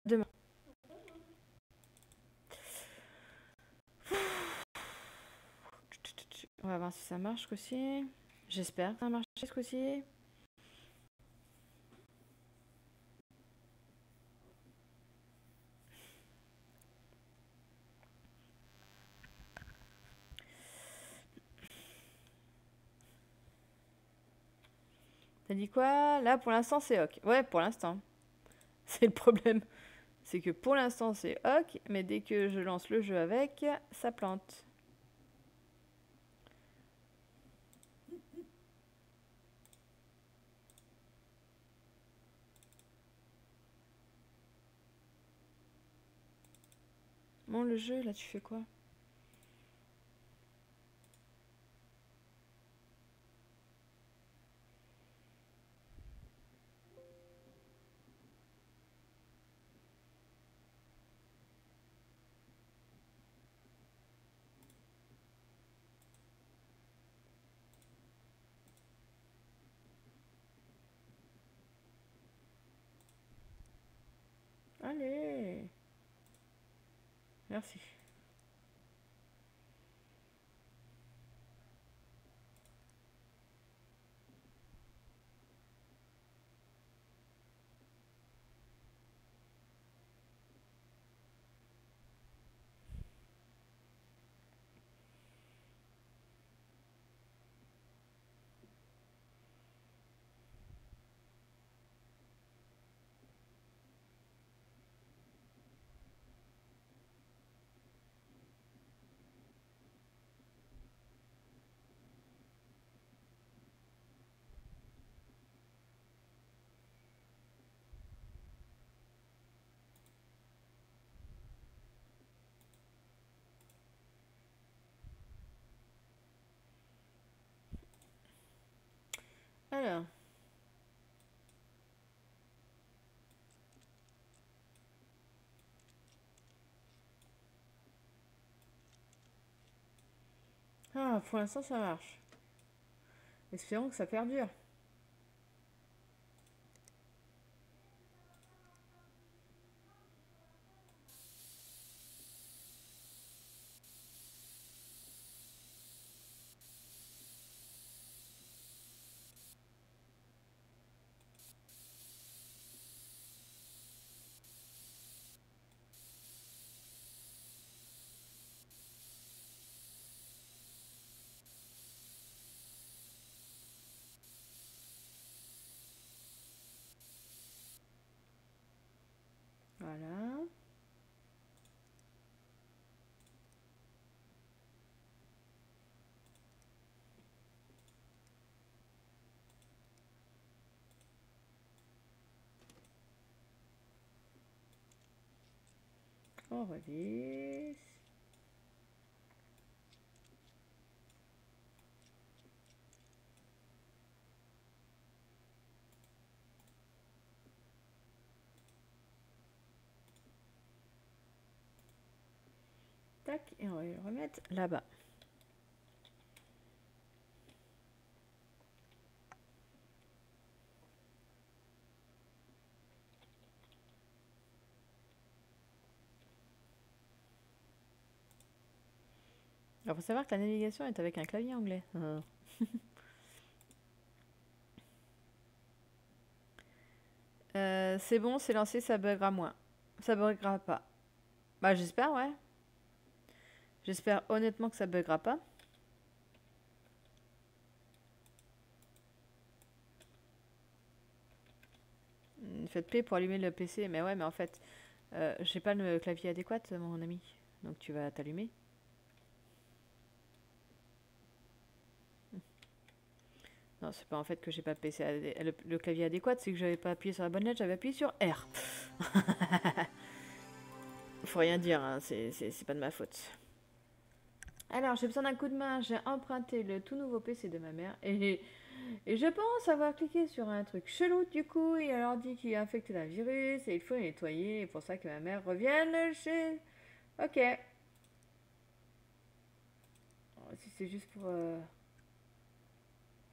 Demain. On va voir si ça marche ce coup-ci. J'espère que ça a marché ce coup-ci. T'as dit quoi? Là, pour l'instant, c'est ok. Ouais, pour l'instant. C'est le problème. C'est que pour l'instant, c'est ok, mais dès que je lance le jeu avec, ça plante. Bon, le jeu, là, tu fais quoi? Allez. Merci. Alors. Ah, pour l'instant, ça marche. Espérons que ça perdure. Voilà. On relise. Tac, et on va le remettre là-bas. Il faut savoir que la navigation est avec un clavier anglais. C'est bon, c'est lancé, ça buggera moins. Ça buggera pas. Bah j'espère, ouais. J'espère honnêtement que ça buggera pas. Faites P pour allumer le PC. Mais ouais, mais en fait, j'ai pas le clavier adéquat, mon ami. Donc tu vas t'allumer. Non, c'est pas en fait que j'ai pas le PC le clavier adéquat, c'est que j'avais pas appuyé sur la bonne lettre, j'avais appuyé sur R. Faut rien dire, hein, c'est pas de ma faute. Alors, j'ai besoin d'un coup de main. J'ai emprunté le tout nouveau PC de ma mère et je pense avoir cliqué sur un truc chelou du coup. Il alors dit qu'il est infecté d'un virus et il faut le nettoyer. Et pour ça que ma mère revienne chez. Ok. Si c'est juste pour.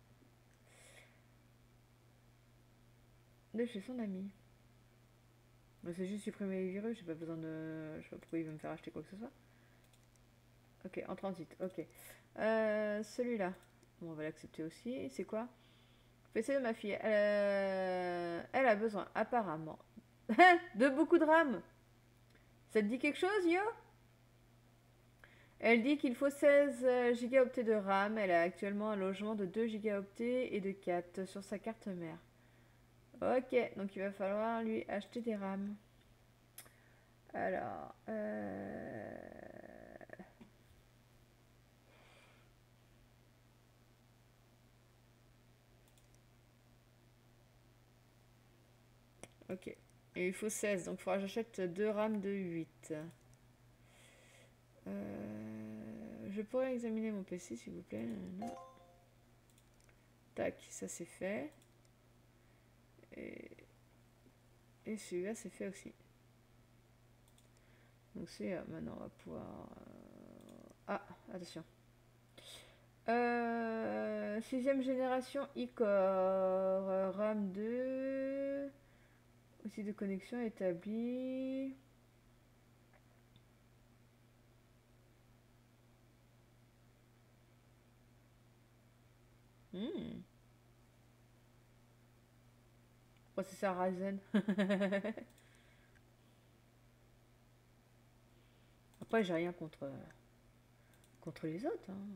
De chez son ami. C'est juste supprimer les virus, j'ai pas besoin de... Je sais pas pourquoi il veut me faire acheter quoi que ce soit. Ok, en transit, ok. Celui-là. Bon, on va l'accepter aussi. C'est quoi? PC de ma fille. Elle a besoin, apparemment, de beaucoup de RAM. Ça te dit quelque chose, Yo? Elle dit qu'il faut 16 gigaoctets de RAM. Elle a actuellement un logement de 2 gigaoctets et de 4 sur sa carte mère. Ok, donc il va falloir lui acheter des RAM. Alors, ok. Et il faut 16, donc il faudra que j'achète 2 RAM de 8. Je pourrais examiner mon PC, s'il vous plaît. Non. Tac, ça c'est fait. Et, et celui-là c'est fait aussi. Donc c'est maintenant on va pouvoir... Ah, attention. Sixième génération e-core, RAM 2, outil de connexion établi. Processeur Ryzen. Après, j'ai rien contre les autres. Hein.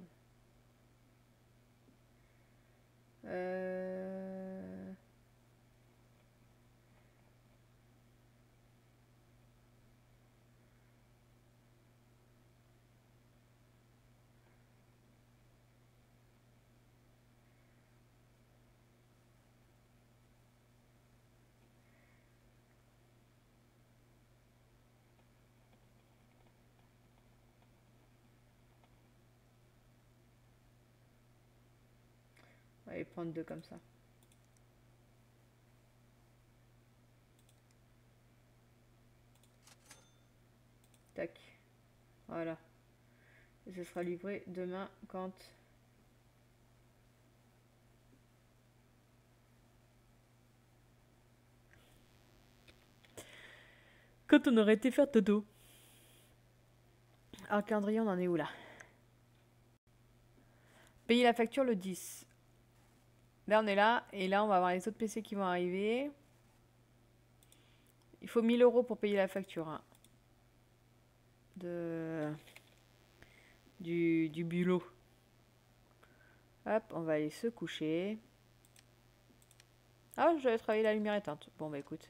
On va les prendre deux comme ça. Tac. Voilà. Et ce sera livré demain quand... Quand on aurait été faire dodo. Alors, le calendrier, on en est où là? Payer la facture le 10. Là, on est là. Et là, on va avoir les autres PC qui vont arriver. Il faut 1000 € pour payer la facture. Hein. Du bulot. Hop, on va aller se coucher. Ah, j'avais travaillé la lumière éteinte. Bon, bah écoute.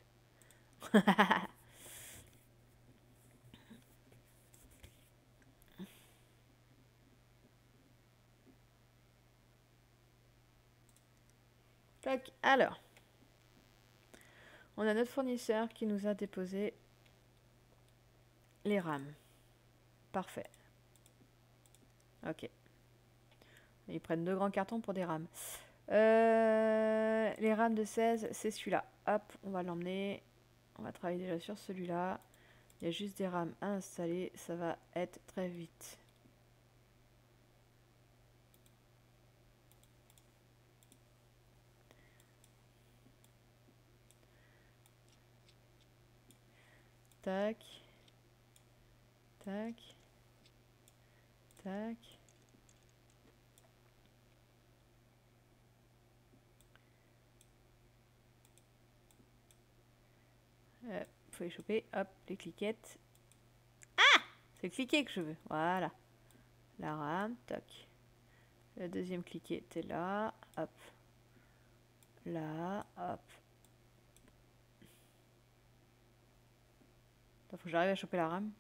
Tac, alors. On a notre fournisseur qui nous a déposé les RAM. Parfait. Ok. Ils prennent 2 grands cartons pour des RAM. Les RAM de 16, c'est celui-là. Hop, on va l'emmener. On va travailler déjà sur celui-là. Il y a juste des RAM à installer. Ça va être très vite. Tac. Tac. Tac. Faut les choper. Hop, les cliquettes. Ah! C'est le cliquet que je veux. Voilà. La RAM. Tac. La deuxième cliquette est là. Hop. Là. Hop. Attends, faut que j'arrive à choper la RAM.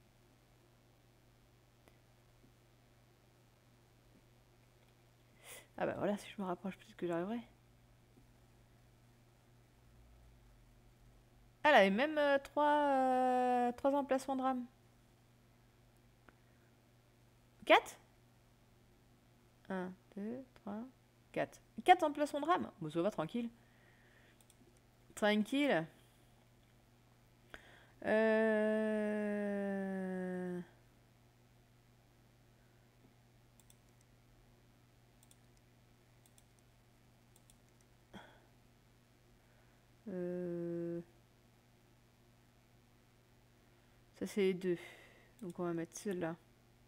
Ah bah voilà, si je me rapproche, peut-être que j'arriverai. Elle avait même 3 emplacements de RAM. 4? 1, 2, 3, 4. 4 emplacements de RAM. Bon, ça va, tranquille. Tranquille. Euh... Ça, c'est les deux. Donc, on va mettre celle-là.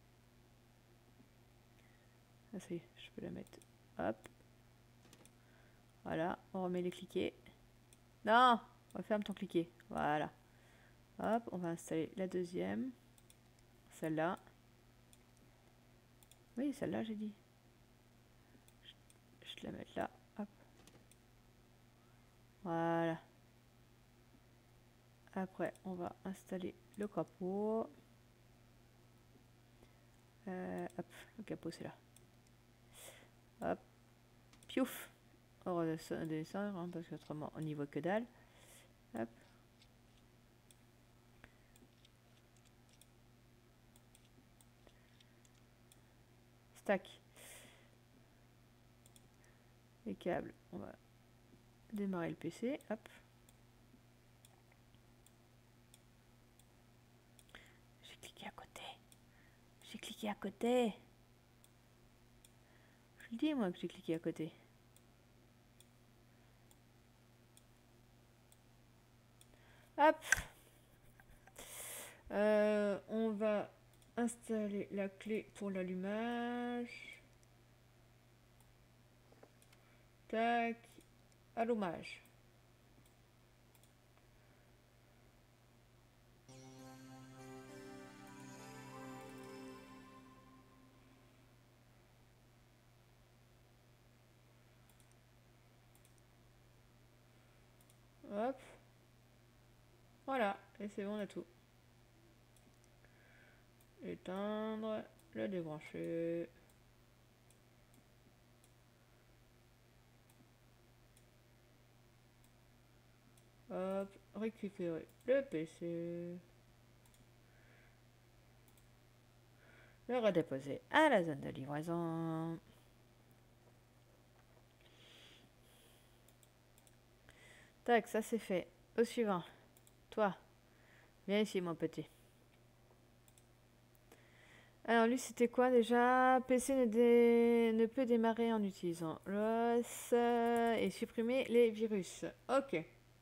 Ah, ça y est, je peux la mettre. Hop. Voilà, on remet les cliquets. Non, referme ton cliquet. Voilà. Hop, on va installer la deuxième. Celle-là. Oui, celle-là, j'ai dit. Je te la mets là. Hop. Voilà. Après, on va installer le capot. Hop, le capot, c'est là. Hop. Piouf. On redescend, hein, parce qu'autrement, on n'y voit que dalle. Hop. Stack. Les câbles, on va démarrer le PC. Hop. J'ai cliqué à côté. J'ai cliqué à côté. Je le dis, moi, que j'ai cliqué à côté. Hop. On va installer la clé pour l'allumage. Tac. Allumage. Hop. Voilà. Et c'est bon, on a tout. Éteindre. Le débrancher. Hop. Récupérer le PC. Le redéposer à la zone de livraison. Tac, ça c'est fait. Au suivant. Toi, viens ici mon petit. Alors lui c'était quoi déjà? PC ne peut démarrer en utilisant l'OS et supprimer les virus. Ok.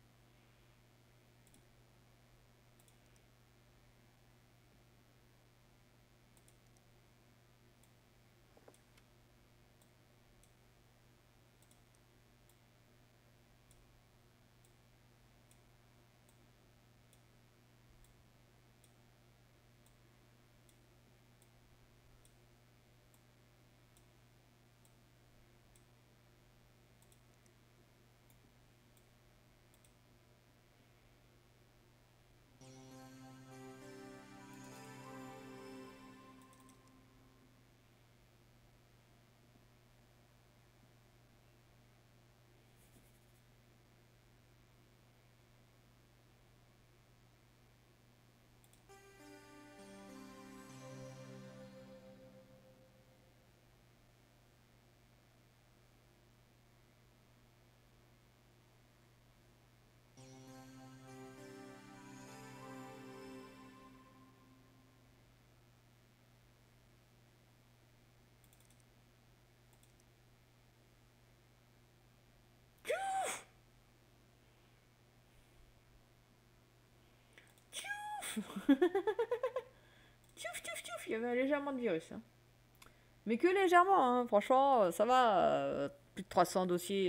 Tchouf, tchouf, tchouf, il y avait légèrement de virus. Hein. Mais que légèrement, hein. Franchement, ça va. Plus de 300 dossiers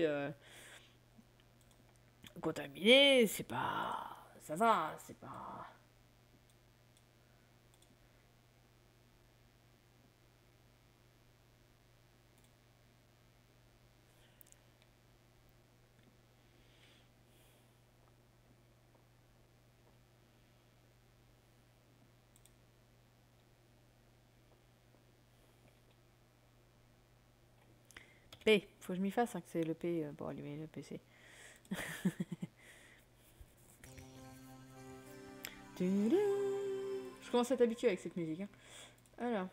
contaminés, c'est pas... Ça va, c'est pas... P, faut que je m'y fasse, hein, que c'est le P pour allumer le PC. Je commence à t'habituer avec cette musique. Hein. Alors.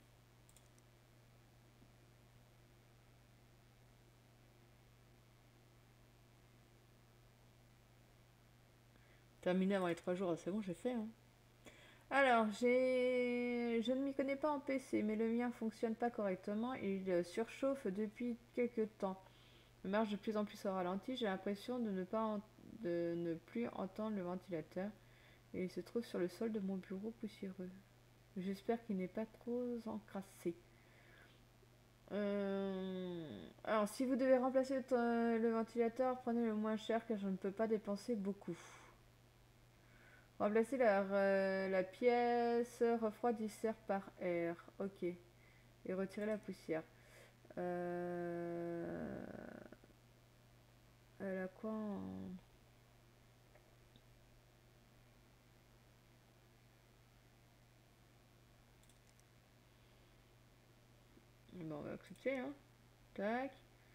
Terminé avant les 3 jours, c'est bon, j'ai fait. Hein. Alors, je ne m'y connais pas en PC, mais le mien fonctionne pas correctement. Il surchauffe depuis quelques temps. Il marche de plus en plus au ralenti. J'ai l'impression de ne plus entendre le ventilateur. Et il se trouve sur le sol de mon bureau poussiéreux. J'espère qu'il n'est pas trop encrassé. Alors, si vous devez remplacer le ventilateur, prenez le moins cher car je ne peux pas dépenser beaucoup. Remplacer la pièce refroidisseur par air. Ok. Et retirer la poussière. Elle a quoi en... Bon, on va accepter, hein. Tac.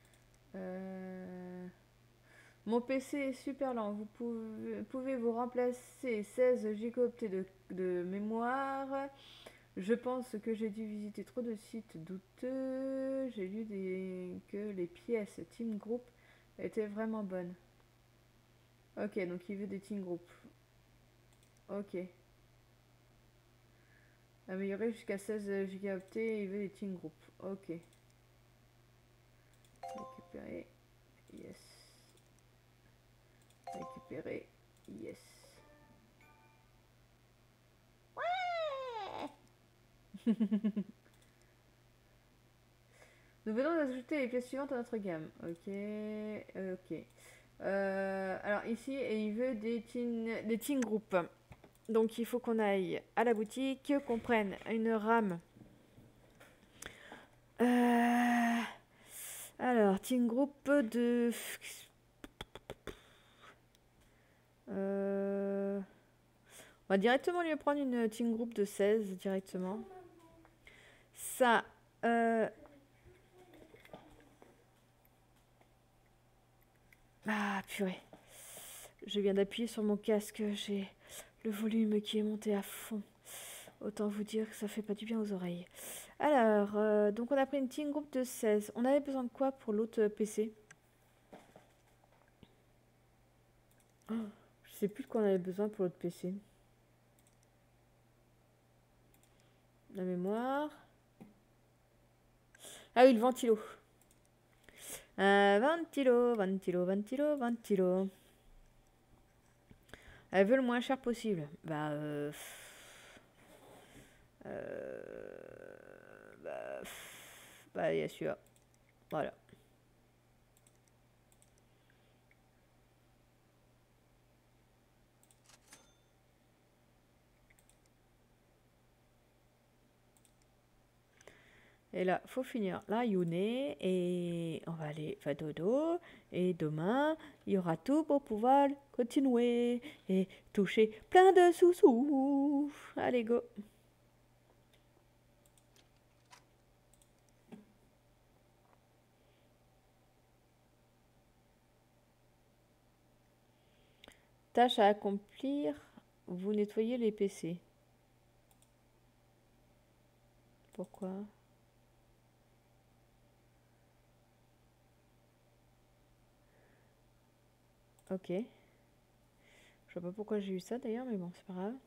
Mon PC est super lent. Vous pouvez vous remplacer 16 gigaoctets de mémoire. Je pense que j'ai dû visiter trop de sites douteux. J'ai lu que les pièces Team Group étaient vraiment bonnes. Ok, donc il veut des Team Group. Ok. Améliorer jusqu'à 16 gigaoctets, il veut des Team Group. Ok. Récupérer. Yes. Récupérer. Yes. Ouais. Nous venons d'ajouter les pièces suivantes à notre gamme. Ok. Ok. Alors ici, et il veut des teen group. Donc il faut qu'on aille à la boutique, qu'on prenne une RAM. Alors, teen group de... On va directement lui prendre une teen group de 16 directement. Ça... Ah, purée. Je viens d'appuyer sur mon casque, j'ai le volume qui est monté à fond. Autant vous dire que ça fait pas du bien aux oreilles. Alors, donc on a pris une teen group de 16. On avait besoin de quoi pour l'autre PC? Oh, je sais plus de quoi on avait besoin pour l'autre PC. La mémoire. Ah oui, le ventilo. Ventilo. Elle veut le moins cher possible. Il y a celui-là. Voilà. Et là, faut finir la Yune et on va aller faire dodo. Et demain, il y aura tout pour pouvoir continuer et toucher plein de sous-sous. Allez, go. Tâche à accomplir. Vous nettoyez les PC. Pourquoi ? Ok. Je sais pas pourquoi j'ai eu ça d'ailleurs, mais bon, c'est pas grave.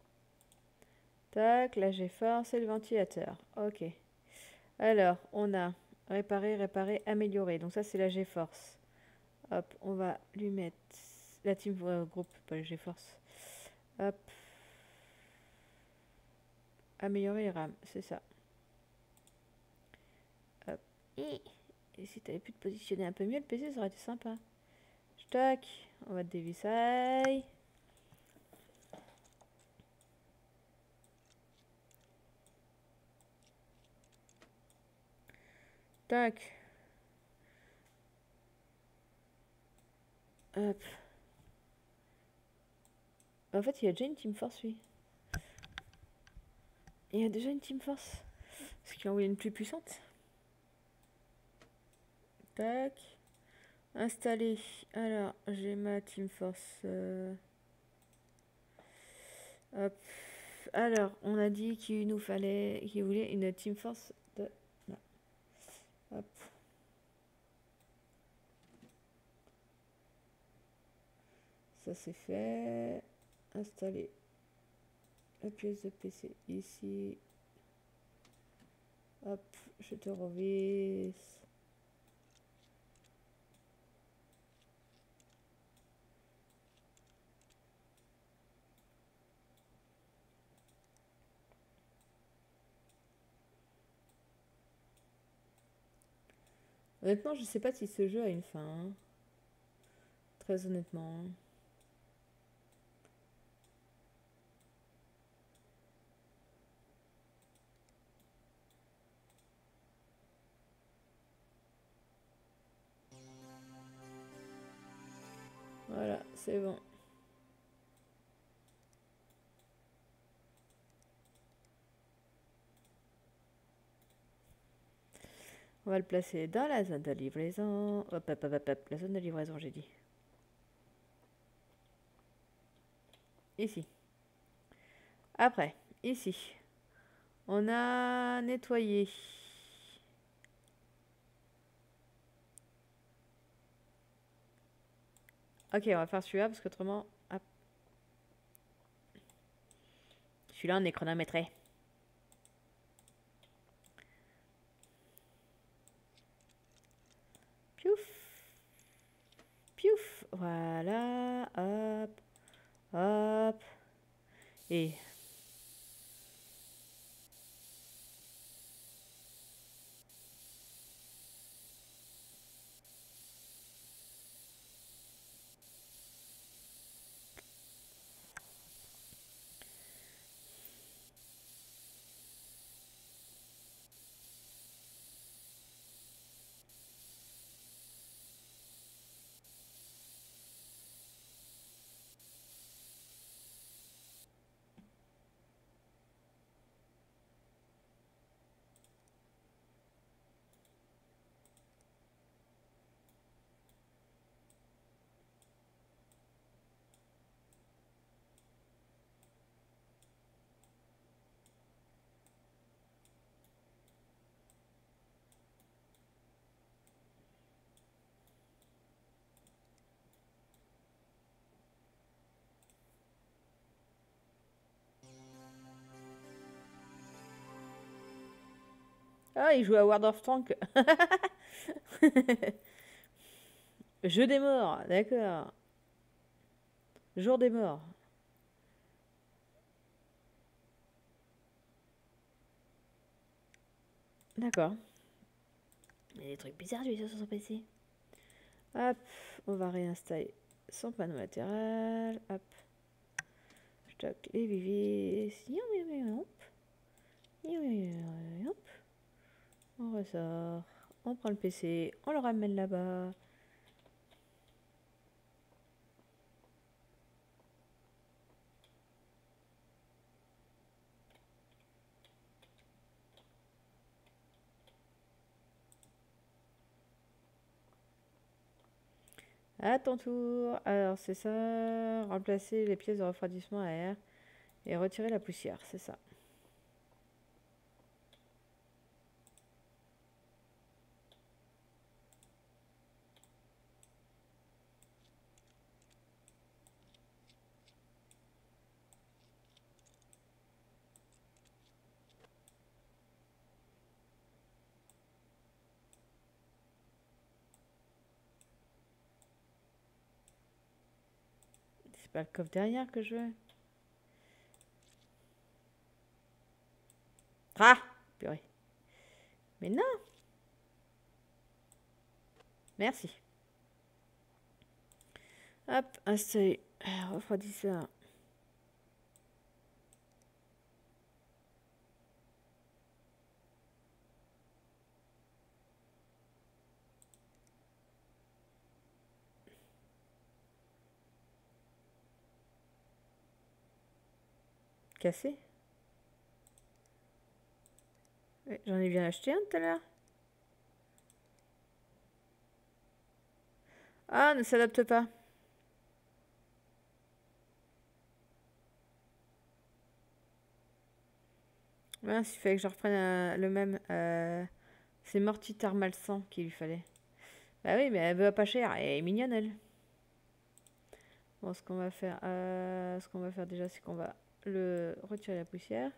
Tac, la GeForce et le ventilateur. Ok. Alors, on a réparer, améliorer. Donc ça, c'est la GeForce. Hop, on va lui mettre la team group, pas la GeForce. Hop. Améliorer les RAM, c'est ça. Hop. Et si t'avais pu te positionner un peu mieux, le PC, ça aurait été sympa. Tac, on va te dévisser. Tac. Hop. En fait, il y a déjà une Team Force, lui. Il y a déjà une Team Force. Est-ce qu'il a envoyé une plus puissante? Tac. Installer. Alors, j'ai ma Team Force. Hop. Alors, on a dit qu'il voulait une Team Force de... Non. Hop. Ça c'est fait. Installer la pièce de PC ici. Hop, je te revisse. Honnêtement, je sais pas si ce jeu a une fin, hein. Très honnêtement. Voilà, c'est bon. On va le placer dans la zone de livraison. Hop, hop, hop, hop, hop. La zone de livraison, j'ai dit. Ici. Après, ici. On a nettoyé. Ok, on va faire celui-là parce qu'autrement... Hop. Celui-là, on est chronométré. Piouf. Piouf. Voilà. Hop. Hop. Et... Ah, il joue à World of Tanks. Jeu des morts, d'accord. Jour des morts. D'accord. Il y a des trucs bizarres lui sur son PC. Hop, on va réinstaller son panneau latéral. Hop. Stock les vivis. Hop. Hop. On ressort. On prend le PC. On le ramène là-bas. À ton tour. Alors, c'est ça. Remplacer les pièces de refroidissement à air et retirer la poussière. C'est ça. C'est pas le coffre derrière que je veux. Ah! Purée. Mais non! Merci. Hop, un seuil. Refroidisseur. Cassé. Ouais, j'en ai bien acheté un tout à l'heure. Ah, ne s'adapte pas. Mince, il fallait que je reprenne le même. C'est Morty Thermal 100 qu'il lui fallait. Bah oui, mais elle veut pas cher. Elle est mignonne, elle. Bon, ce qu'on va faire déjà, c'est qu'on va le retirer la poussière.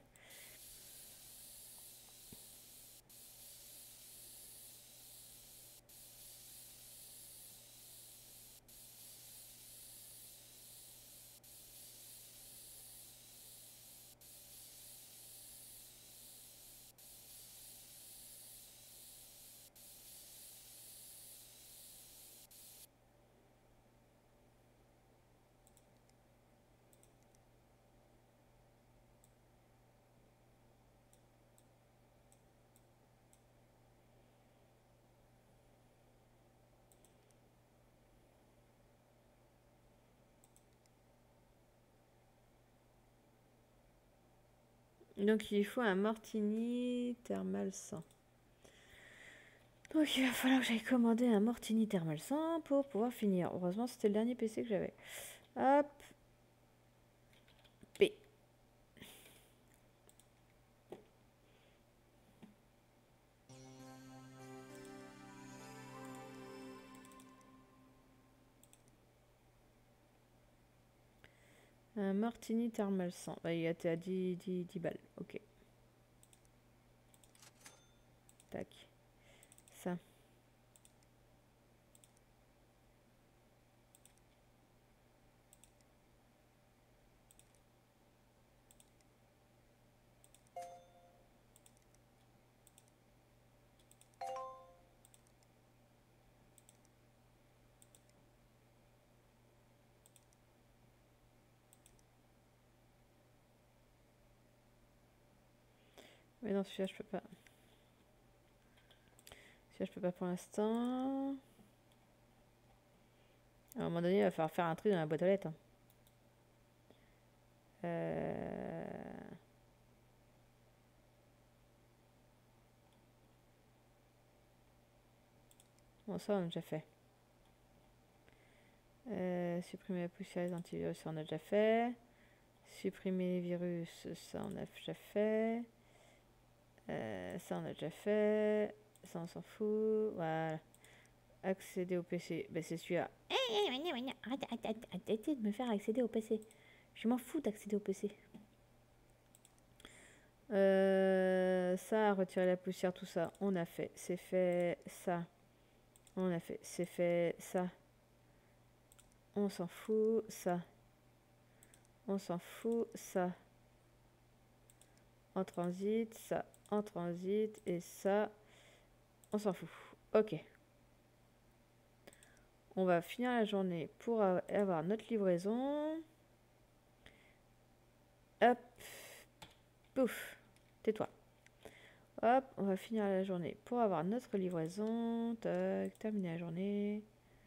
Donc il faut un Mortini thermal 100. Donc il va falloir que j'aille commander un Mortini thermal 100 pour pouvoir finir. Heureusement c'était le dernier PC que j'avais. Hop. P. Un Martini Thermal 100. Bah, il était à 10 balles. Ok. Tac. Ça. Mais non, celui-là, je peux pas. Celui-là, je peux pas pour l'instant. À un moment donné, il va falloir faire un tri dans la boîte aux lettres. Hein. Bon, ça, on a déjà fait. Supprimer la poussière des antivirus, ça, on a déjà fait. Supprimer les virus, ça, on a déjà fait. Ça, on a déjà fait. Ça, on s'en fout. Voilà. Accéder au PC. Ben, c'est celui-là. Arrêtez de me faire accéder au PC. Je m'en fous d'accéder au PC. Ça, retirer la poussière, tout ça, on a fait. C'est fait. Ça, on a fait. C'est fait. Ça, on s'en fout. Ça, on s'en fout. Ça, en transit. Ça, en transit. Et ça, on s'en fout. Ok. On va finir la journée pour avoir notre livraison. Hop. Pouf. Tais-toi. Hop, on va finir la journée pour avoir notre livraison. Tac, terminer la journée.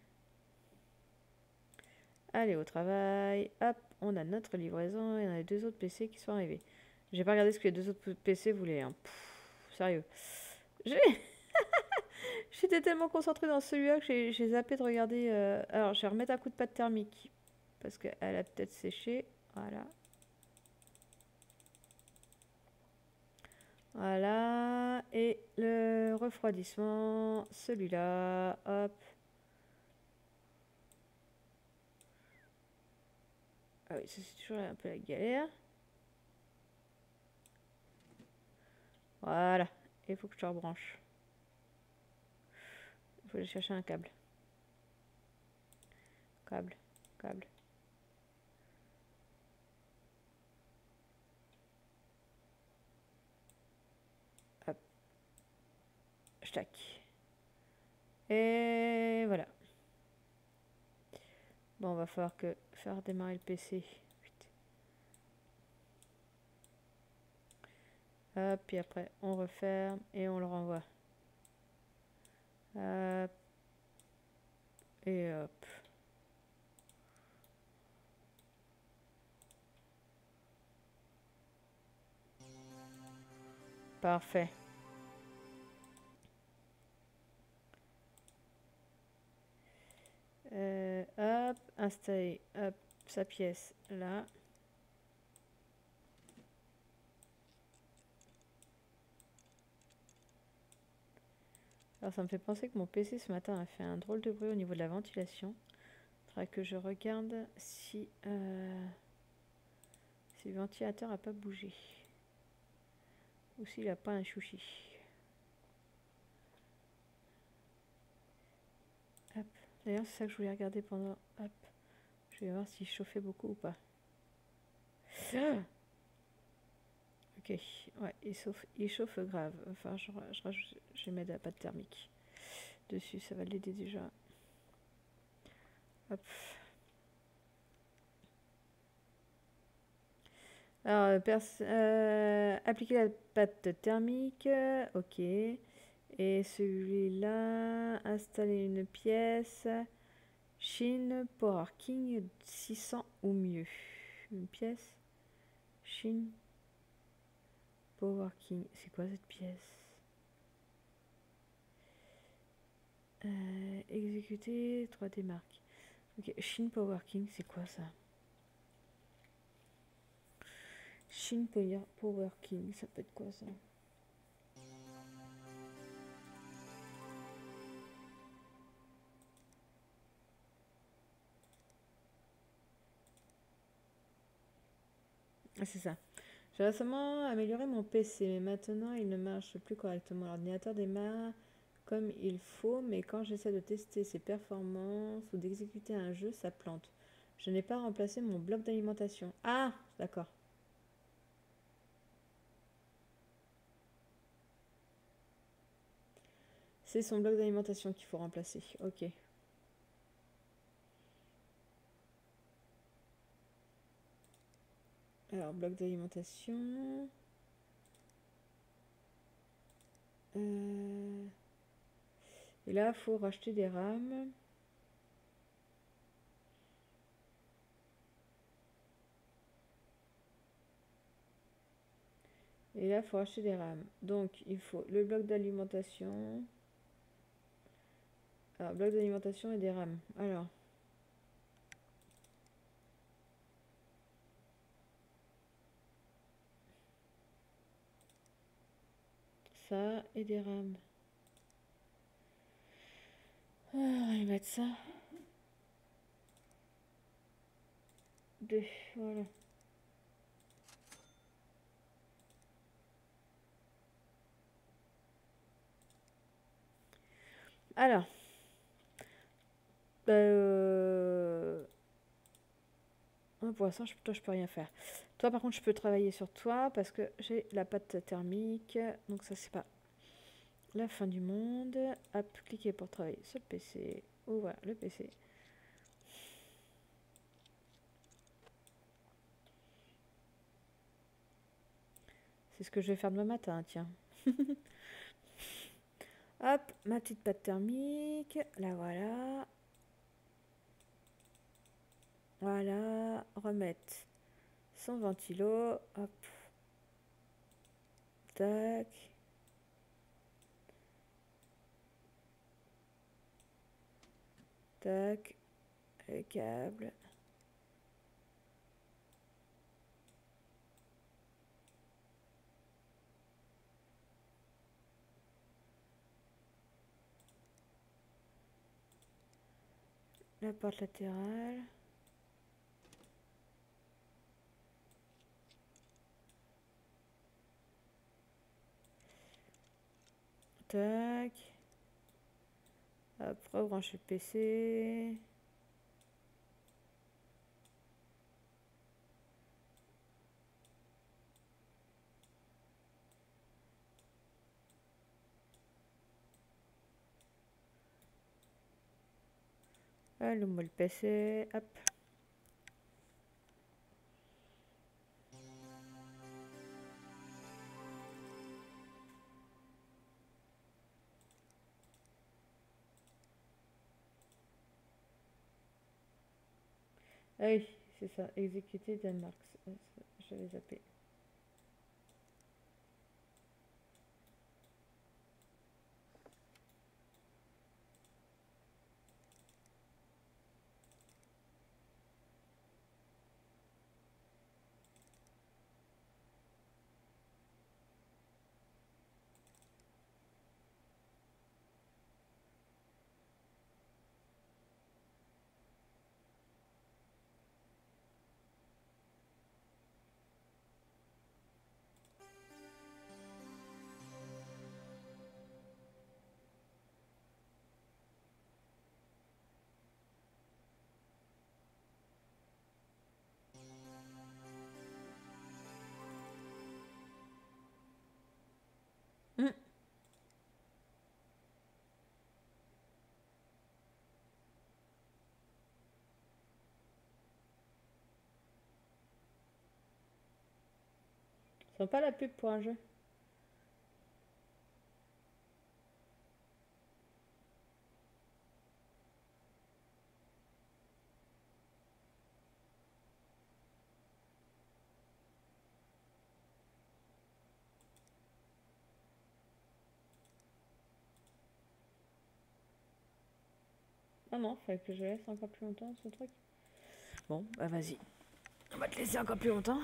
Aller au travail. Hop, on a notre livraison et on a les 2 autres PC qui sont arrivés. J'ai pas regardé ce que les 2 autres PC voulaient. Hein. Sérieux. J'étais tellement concentrée dans celui-là que j'ai zappé de regarder. Alors, je vais remettre un coup de pâte thermique. Parce qu'elle a peut-être séché. Voilà. Voilà. Et le refroidissement. Celui-là. Hop. Ah oui, ça c'est toujours un peu la galère. Voilà. Il faut que je te rebranche. Il faut aller chercher un câble. Câble. Câble. Hop. Tac. Et voilà. Bon, on va falloir que faire démarrer le PC. Hop, puis après on referme et on le renvoie. Hop. Et hop. Parfait. Hop, installer hop, sa pièce là. Alors ça me fait penser que mon PC ce matin a fait un drôle de bruit au niveau de la ventilation. Il faudra que je regarde si, si le ventilateur n'a pas bougé. Ou s'il n'a pas un chouchi. Hop. D'ailleurs c'est ça que je voulais regarder pendant... Hop. Je vais voir s'il chauffait beaucoup ou pas. Ah ok, ouais, il chauffe grave. Enfin, je vais mettre la pâte thermique dessus, ça va l'aider déjà. Hop. Alors, appliquer la pâte thermique, ok. Et celui-là, installer une pièce. Chine Power King 600 ou mieux. Une pièce. Chine Coworking. C'est quoi cette pièce? Exécuter 3D marque. Ok, Shin Coworking, c'est quoi ça? Shin Coworking, ça peut être quoi ça? Ah, c'est ça. J'ai récemment amélioré mon PC, mais maintenant il ne marche plus correctement. L'ordinateur démarre comme il faut, mais quand j'essaie de tester ses performances ou d'exécuter un jeu, ça plante. Je n'ai pas remplacé mon bloc d'alimentation. Ah, d'accord. C'est son bloc d'alimentation qu'il faut remplacer. Ok. Alors, bloc d'alimentation. Et là, il faut racheter des rames. Et là, il faut racheter des rames. Donc, il faut le bloc d'alimentation. Alors, bloc d'alimentation et des rames. Alors. Ça et des rames. Ah, on va mettre ça. 2, voilà. Alors. Pour l'instant, toi, je peux rien faire. Toi, par contre, je peux travailler sur toi parce que j'ai la pâte thermique. Donc ça, c'est pas la fin du monde. Hop, cliquez pour travailler sur le PC. Oh, voilà, le PC. C'est ce que je vais faire demain matin, tiens. Hop, ma petite pâte thermique. La voilà. Voilà, remettre son ventilo. Hop. Tac. Tac. Le câble. La porte latérale. Tac. Hop, rebrancher le PC. Allume le PC. Hop. Ah oui, c'est ça. Exécuter Denmark. J'avais zappé. Ils sont pas la pub pour un jeu. Ah non, fallait que je laisse encore plus longtemps ce truc. Bon, bah vas-y. On va te laisser encore plus longtemps.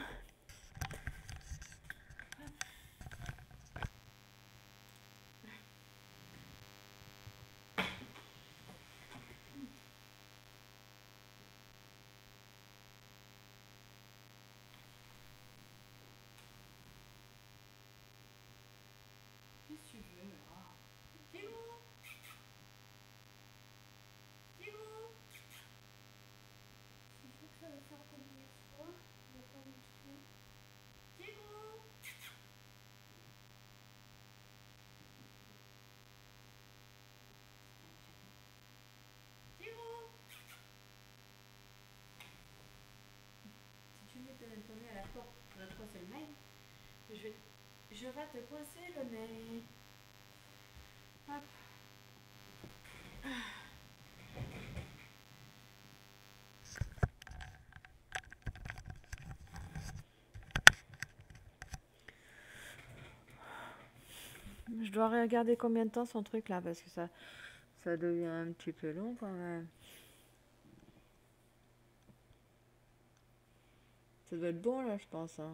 Qu'est-ce que tu veux? Ah. Diego, Diego. C'est sûr que ça va faire comme hier soir. On va faire un petit peu. Diego, Diego. Si tu mets ton nez à la porte, tu vas te coincer le nez. Je vais te coincer le nez. Hop. Je dois regarder combien de temps son truc là parce que ça devient un petit peu long quand même. Ça doit être bon là, je pense. Hein.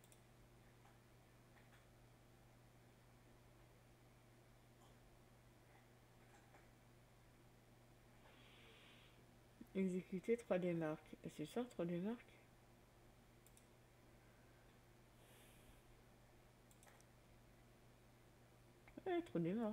Exécuter 3D marques. C'est ça 3D marques? Ouais, 3D marques.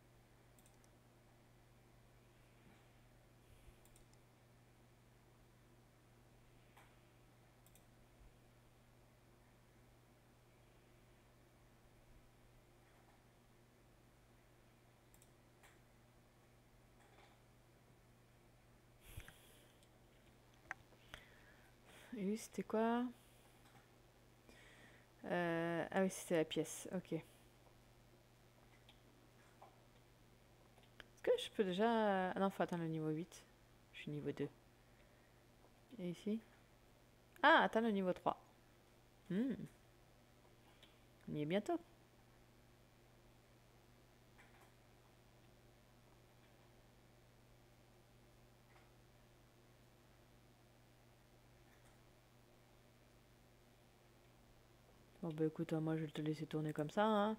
Et lui, c'était quoi? Ah oui, c'était la pièce. Ok. Est-ce que je peux déjà... Ah non, faut atteindre le niveau 8. Je suis niveau 2. Et ici? Ah, atteindre le niveau 3. On y est bientôt. Bon bah écoute, moi je vais te laisser tourner comme ça. Hein.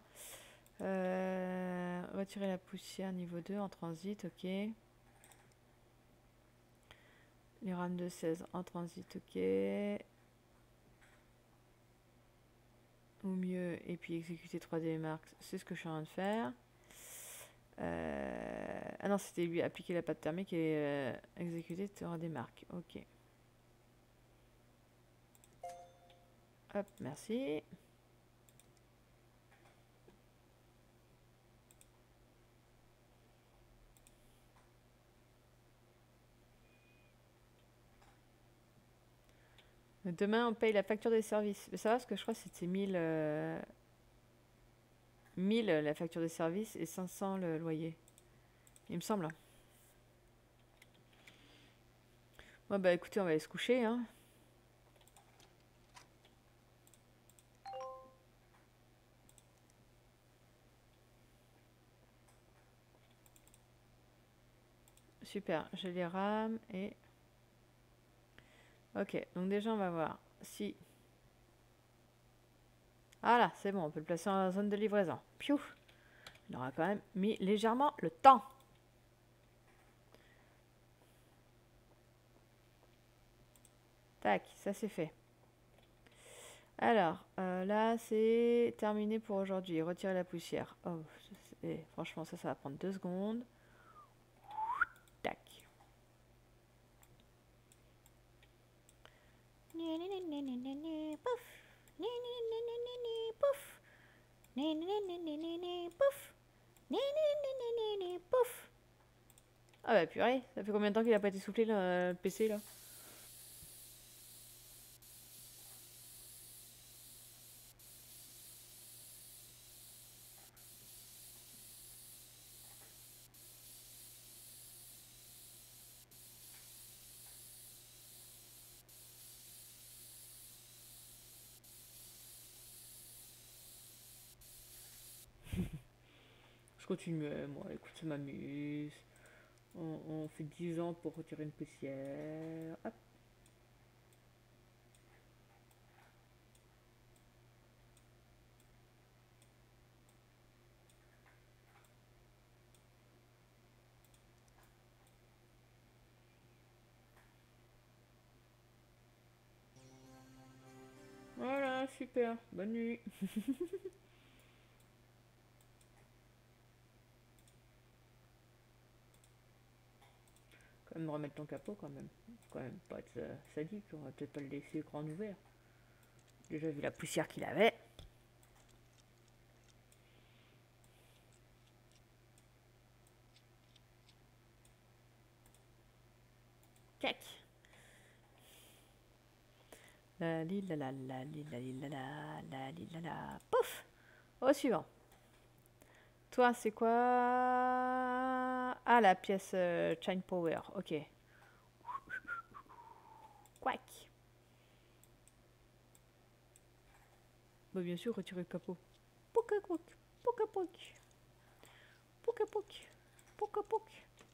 Retirer la poussière niveau 2 en transit, ok. Les rames de 16 en transit, ok. Ou mieux, et puis exécuter 3D marks, c'est ce que je suis en train de faire. Ah non, c'était lui appliquer la pâte thermique et exécuter 3D marks, ok. Hop, merci. Demain, on paye la facture des services. Mais ça va, parce que je crois que c'était 1000 la facture des services et 500 le loyer. Il me semble. Bon, bah écoutez, on va aller se coucher. Hein. Super, je les rame et... Ok, donc déjà, on va voir si... Ah là, c'est bon, on peut le placer en zone de livraison. Piou! Il aura quand même mis légèrement le temps. Tac, ça c'est fait. Alors, là, c'est terminé pour aujourd'hui. Retirer la poussière. Oh, franchement, ça va prendre 2 secondes. Tac. Pouf. Pouf. Pouf. Pouf. Ah bah purée, ça fait combien de temps qu'il a pas été soufflé le PC là? Je continue, moi, écoute, ça m'amuse. On fait 10 ans pour retirer une poussière. Hop. Voilà, super. Bonne nuit. Quand même remettre ton capot quand même. Quand même pas être sadique. On va peut-être pas le laisser grand ouvert. Déjà vu la poussière qu'il avait. Tac. La li la la la li la li la la la li la la. Pouf. Au suivant. Toi, c'est quoi? Ah, la pièce Chine Power. Ok. Quack. Bah, bien sûr, retirer le capot. Poc, poc, poc, poc, poc, poc, poc, poc.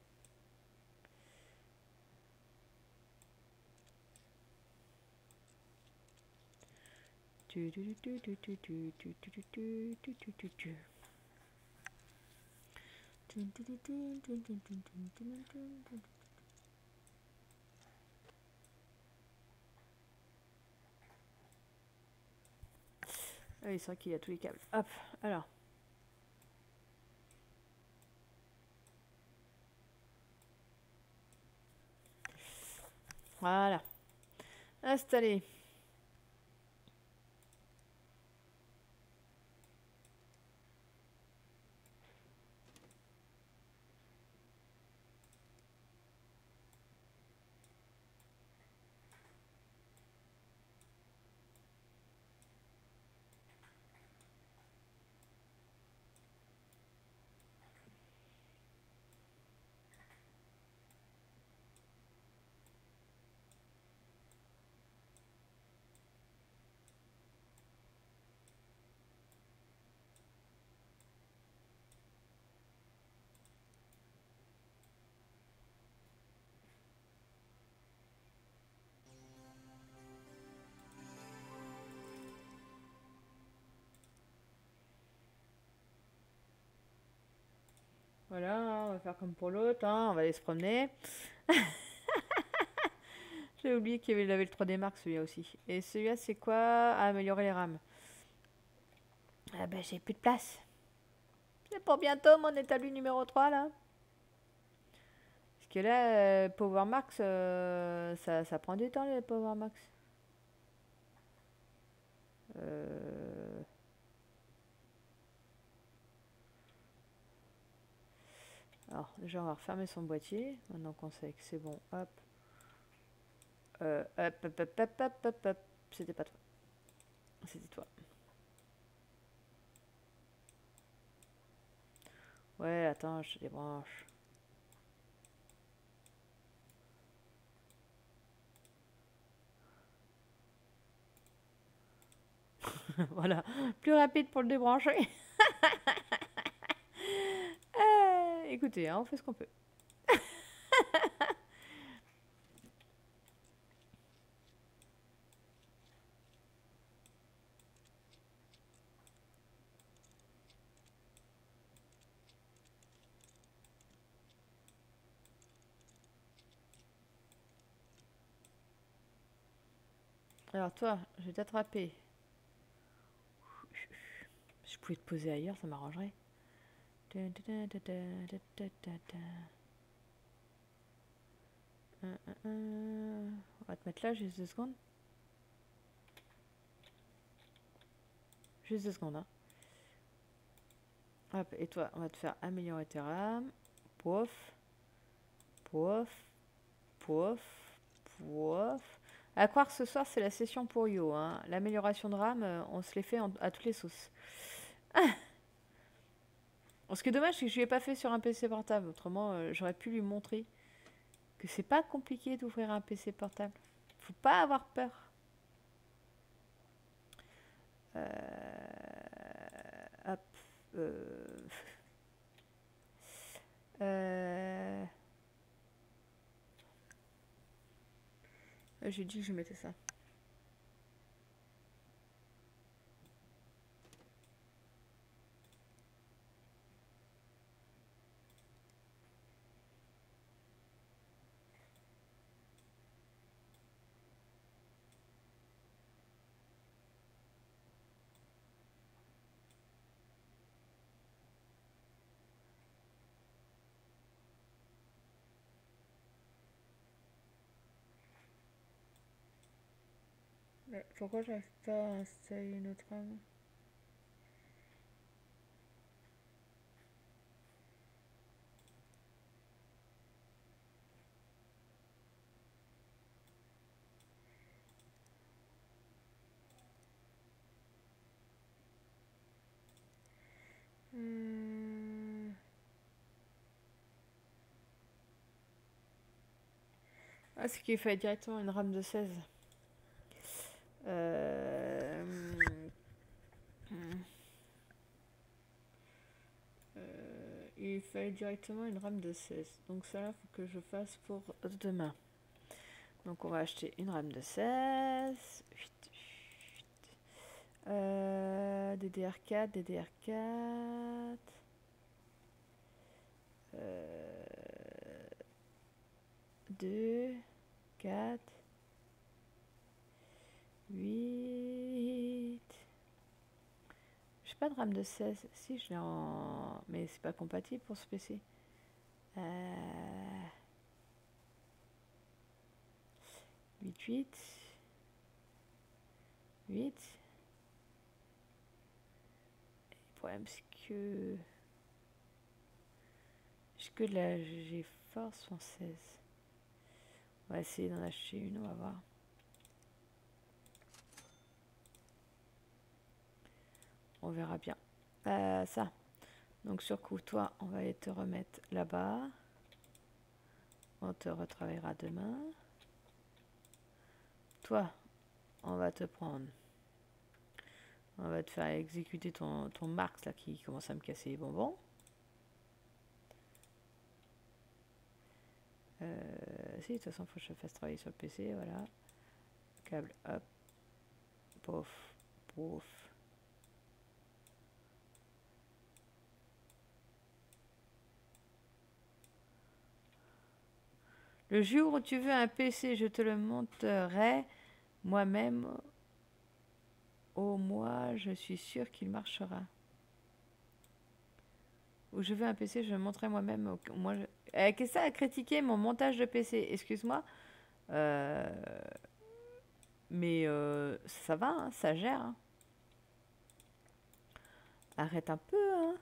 Ah oui, c'est vrai qu'il y a tous les câbles. Hop, alors. Voilà. Installé. Voilà, on va faire comme pour l'autre, hein, on va aller se promener. J'ai oublié qu'il y avait le 3D Mark, celui-là aussi. Et celui-là, c'est quoi? Ah, améliorer les rames. Ah bah, j'ai plus de place. C'est pour bientôt mon établi numéro 3, là. Parce que là, Power Max, ça prend du temps, les Power Max. Euh... Alors, déjà, on va refermer son boîtier. Maintenant qu'on sait que c'est bon, hop. Hop, hop, hop, hop, hop, hop, hop. C'était pas toi. C'était toi. Ouais, attends, je débranche. Voilà, plus rapide pour le débrancher. Écoutez, hein, on fait ce qu'on peut. Alors toi, je vais t'attraper. Si je pouvais te poser ailleurs, ça m'arrangerait. On va te mettre là, juste 2 secondes. Juste 2 secondes, hein. Hop, et toi, on va te faire améliorer tes rames. Pouf, pouf, pouf, pouf. À croire que ce soir, c'est la session pour Yo, hein. L'amélioration de RAM, on se les fait à toutes les sauces. Ce qui est dommage, c'est que je ne l'ai pas fait sur un PC portable. Autrement, j'aurais pu lui montrer que c'est pas compliqué d'ouvrir un PC portable. Faut pas avoir peur. Hop. Euh, J'ai dit que je mettais ça. Mais pourquoi j'arrive pas à installer une autre rame? Ah, c'est qu'il fallait directement une rame de 16. Euh, il fallait directement une rame de 16. Donc ça, là, faut que je fasse pour demain. Donc on va acheter une rame de 16. DDR4, DDR4. 2, 4, 8. J'ai pas de RAM de 16. Si, je l'ai en... Mais c'est pas compatible pour ce PC. 8, 8. 8. Le problème, c'est que... J'ai que de la GeForce en 16. On va essayer d'en acheter une, on va voir. On verra bien. Ça. Donc sur coup, toi, on va aller te remettre là-bas. On te retravaillera demain. Toi, on va te prendre. On va te faire exécuter ton Marx là qui commence à me casser les bonbons. Si, de toute façon, il faut que je fasse travailler sur le PC, voilà. Câble, hop. Pouf, pouf. Le jour où tu veux un PC, je te le monterai moi-même. Au mois, je suis sûre qu'il marchera. Où je veux un PC, je le montrerai moi-même. Moi, qu'est-ce que ça a critiqué mon montage de PC? Excuse-moi. Mais ça va, hein, ça gère. Hein. Arrête un peu, hein.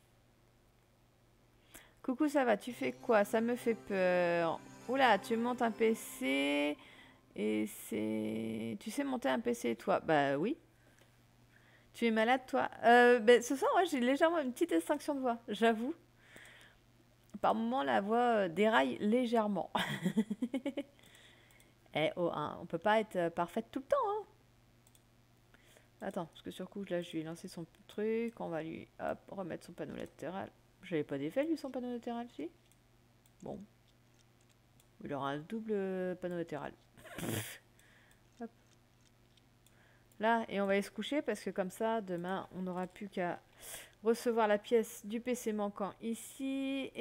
Coucou, ça va, tu fais quoi? Ça me fait peur. Oula, tu montes un PC et c'est... Tu sais monter un PC, toi? Bah oui. Tu es malade, toi? Ce soir, ouais, j'ai légèrement une petite extinction de voix, j'avoue. Par moments, la voix déraille légèrement. Eh oh, hein, on peut pas être parfaite tout le temps, hein. Attends, parce que sur coup, là, je lui ai lancé son truc. On va lui, hop, remettre son panneau latéral. J'avais pas d'effet, lui, son panneau latéral, si? Bon. Il aura un double panneau latéral. Hop. Là, et on va aller se coucher, parce que comme ça, demain, on n'aura plus qu'à recevoir la pièce du PC manquant ici.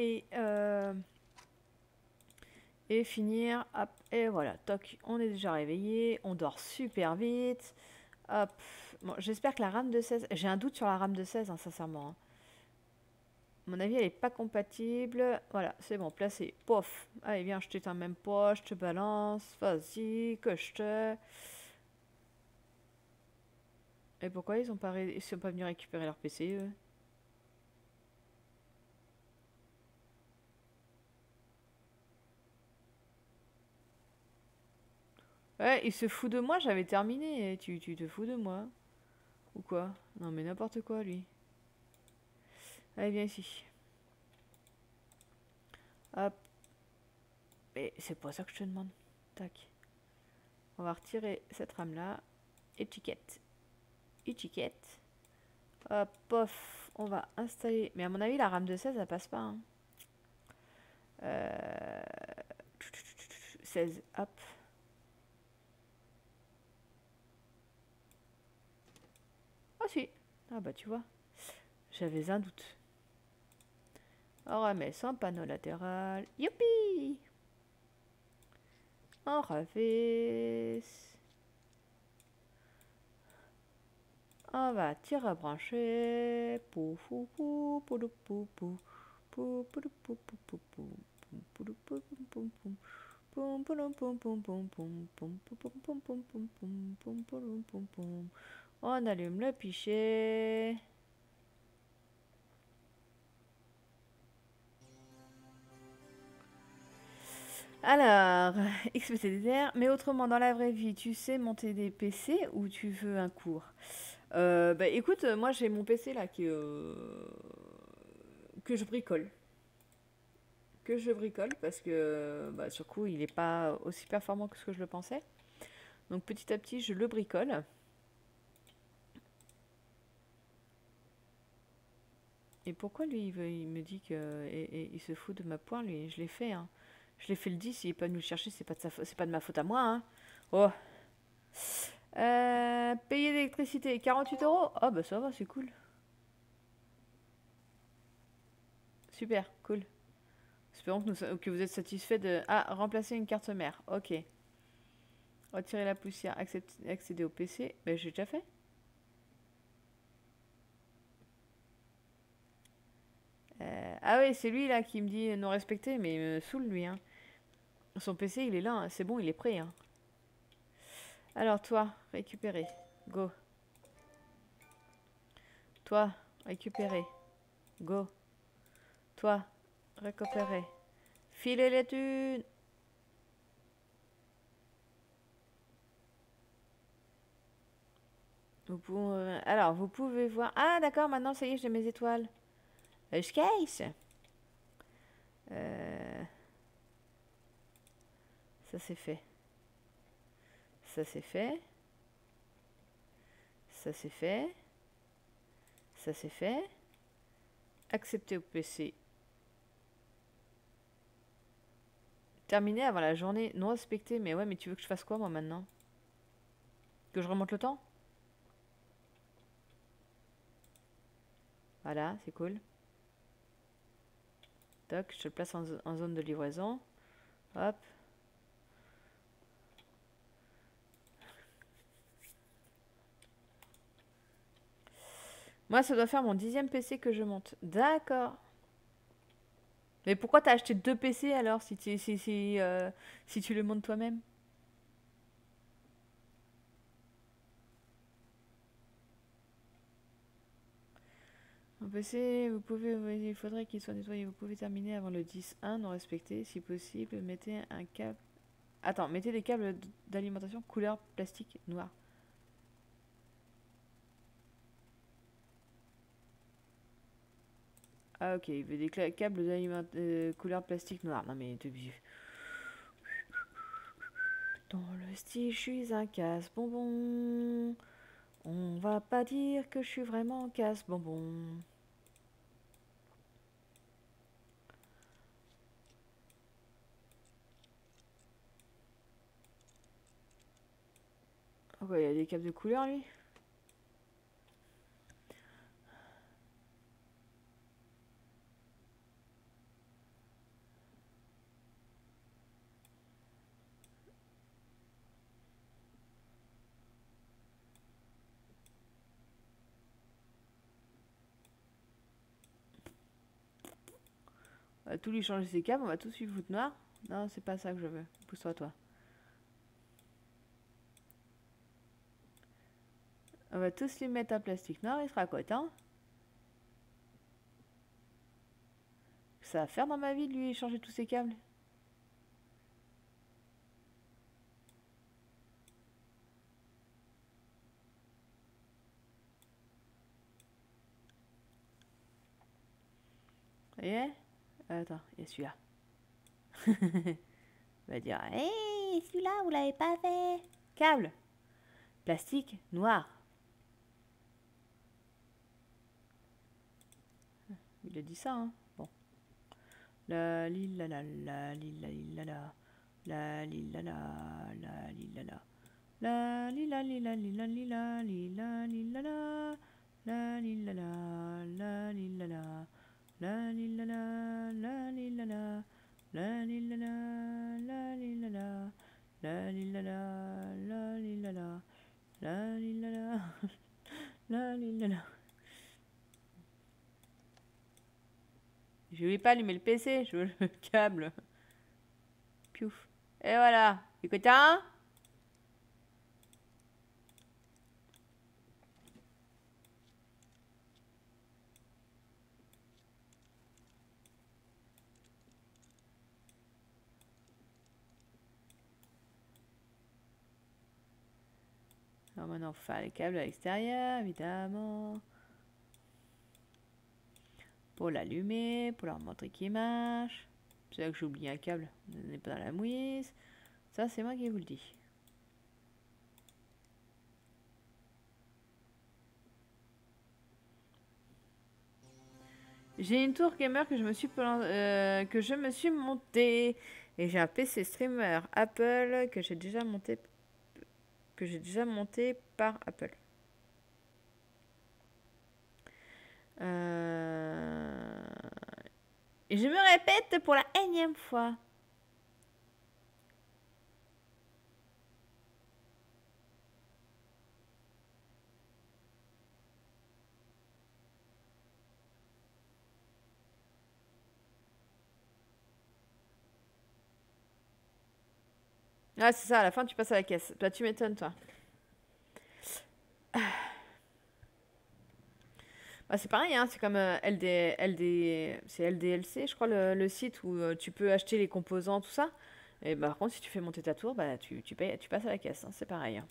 Et finir, hop, et voilà, toc, on est déjà réveillé, on dort super vite, hop, bon, j'espère que la RAM de 16, j'ai un doute sur la RAM de 16, hein, sincèrement, hein. À mon avis, elle n'est pas compatible, voilà, c'est bon, placé, pof, allez, viens, je t'éteins même pas, je te balance, vas-y, que je te... Et pourquoi ils sont pas venus récupérer leur PC, eux? Ouais, il se fout de moi, j'avais terminé. Tu te fous de moi? Ou quoi? Non mais n'importe quoi, lui. Allez, viens ici. Hop. Et c'est pas ça que je te demande. Tac. On va retirer cette rame-là. Étiquette. Étiquette. Hop, pof. On va installer... Mais à mon avis, la rame de 16, elle passe pas. Hein. 16, hop. Ah bah tu vois, j'avais un doute. On remet son panneau latéral. Youpi! On rabaisse. On va tirer à brancher. Pouf, pouf, pouf, pouf, pouf, pouf. Poum, poum, poum, poum, poum, poum. Poum, poum, poum, poum, poum. Poum, poum, poum, poum, poum, poum. Poum, poum, poum, poum, poum, poum. Poum, poum, poum, poum. On allume le pichet. Alors, XPTDR, mais autrement, dans la vraie vie, tu sais monter des PC ou tu veux un cours? Bah écoute, moi j'ai mon PC là que je bricole. Que je bricole parce que bah, sur le coup, il n'est pas aussi performant que ce que je le pensais. Donc petit à petit, je le bricole. Et pourquoi lui, il me dit que. Et il se fout de ma poire, lui? Je l'ai fait, hein. Je l'ai fait le 10, il est pas venu le chercher, c'est pas c'est pas de ma faute à moi, hein. Oh. Payer l'électricité, 48 €. Ah bah ça va, c'est cool. Super, cool. Espérons que vous êtes satisfait de... Ah, remplacer une carte mère. Ok. Retirer la poussière, accéder au PC. Ben, j'ai déjà fait. Ah oui, c'est lui là qui me dit non respecté, mais il me saoule lui. Hein. Son PC, il est là. Hein. C'est bon, il est prêt. Hein. Alors, toi, récupérer. Go. Toi, récupérer. Go. Toi, récupérer. Filer les thunes. Alors, vous pouvez voir... Ah, d'accord, maintenant, ça y est, j'ai mes étoiles. Case. Ça, c'est fait. Ça, c'est fait. Ça, c'est fait. Ça, c'est fait. Accepter au PC. Terminé avant la journée non respectée. Mais ouais, mais tu veux que je fasse quoi, moi, maintenant? Que je remonte le temps? Voilà, c'est cool. Toc, je te le place en zone de livraison. Hop. Moi, ça doit faire mon 10e PC que je monte. D'accord. Mais pourquoi t'as acheté 2 PC alors si tu le montes toi-même? Un PC, vous pouvez, il faudrait qu'il soit nettoyé. Vous pouvez terminer avant le 10.1 non respecté. Si possible, mettez un câble. Attends, mettez des câbles d'alimentation couleur plastique noir. Ah ok, il veut des câbles couleur plastique noir. Non mais dans le style, je suis un casse-bonbon. On va pas dire que je suis vraiment casse-bonbon. Oh bah, il a des câbles de couleur lui. On va tout lui changer ses câbles, on va tous lui foutre noir. Non, c'est pas ça que je veux. Pousse-toi, toi. On va tous lui mettre un plastique noir, il sera content. Ça va faire dans ma vie de lui changer tous ses câbles. Vous voyez? Attends, il y a celui-là. Il va dire, hé, hey, celui-là, vous l'avez pas fait. Câble. Plastique noir. Il a dit ça, hein. Bon. La li la la la li la li la la. La li la la la li la la. La li la li la li la li la li la li la la. La li la la, la li la la, la li la la, la li la la, la li la la, la li la la, la li la la, la li la la, la li la la, la li la la. Je voulais pas allumer le PC, je veux le câble. Piouf. Et voilà. Tu content? Alors maintenant, faut faire les câbles à l'extérieur, évidemment. Pour l'allumer, pour leur montrer qu'il marche. C'est là que j'ai oublié un câble. On n'est pas dans la mouise. Ça, c'est moi qui vous le dis. J'ai une tour gamer que je me suis montée. Et j'ai un PC streamer Apple que j'ai déjà monté par Apple. Et je me répète pour la énième fois. Ah, c'est ça, à la fin, tu passes à la caisse. Bah, tu m'étonnes, toi. Bah, c'est pareil, hein, c'est comme c'est LDLC, je crois, le site où tu peux acheter les composants, tout ça. Et bah, par contre, si tu fais monter ta tour, bah, tu payes, tu passes à la caisse, hein, c'est pareil. Hein.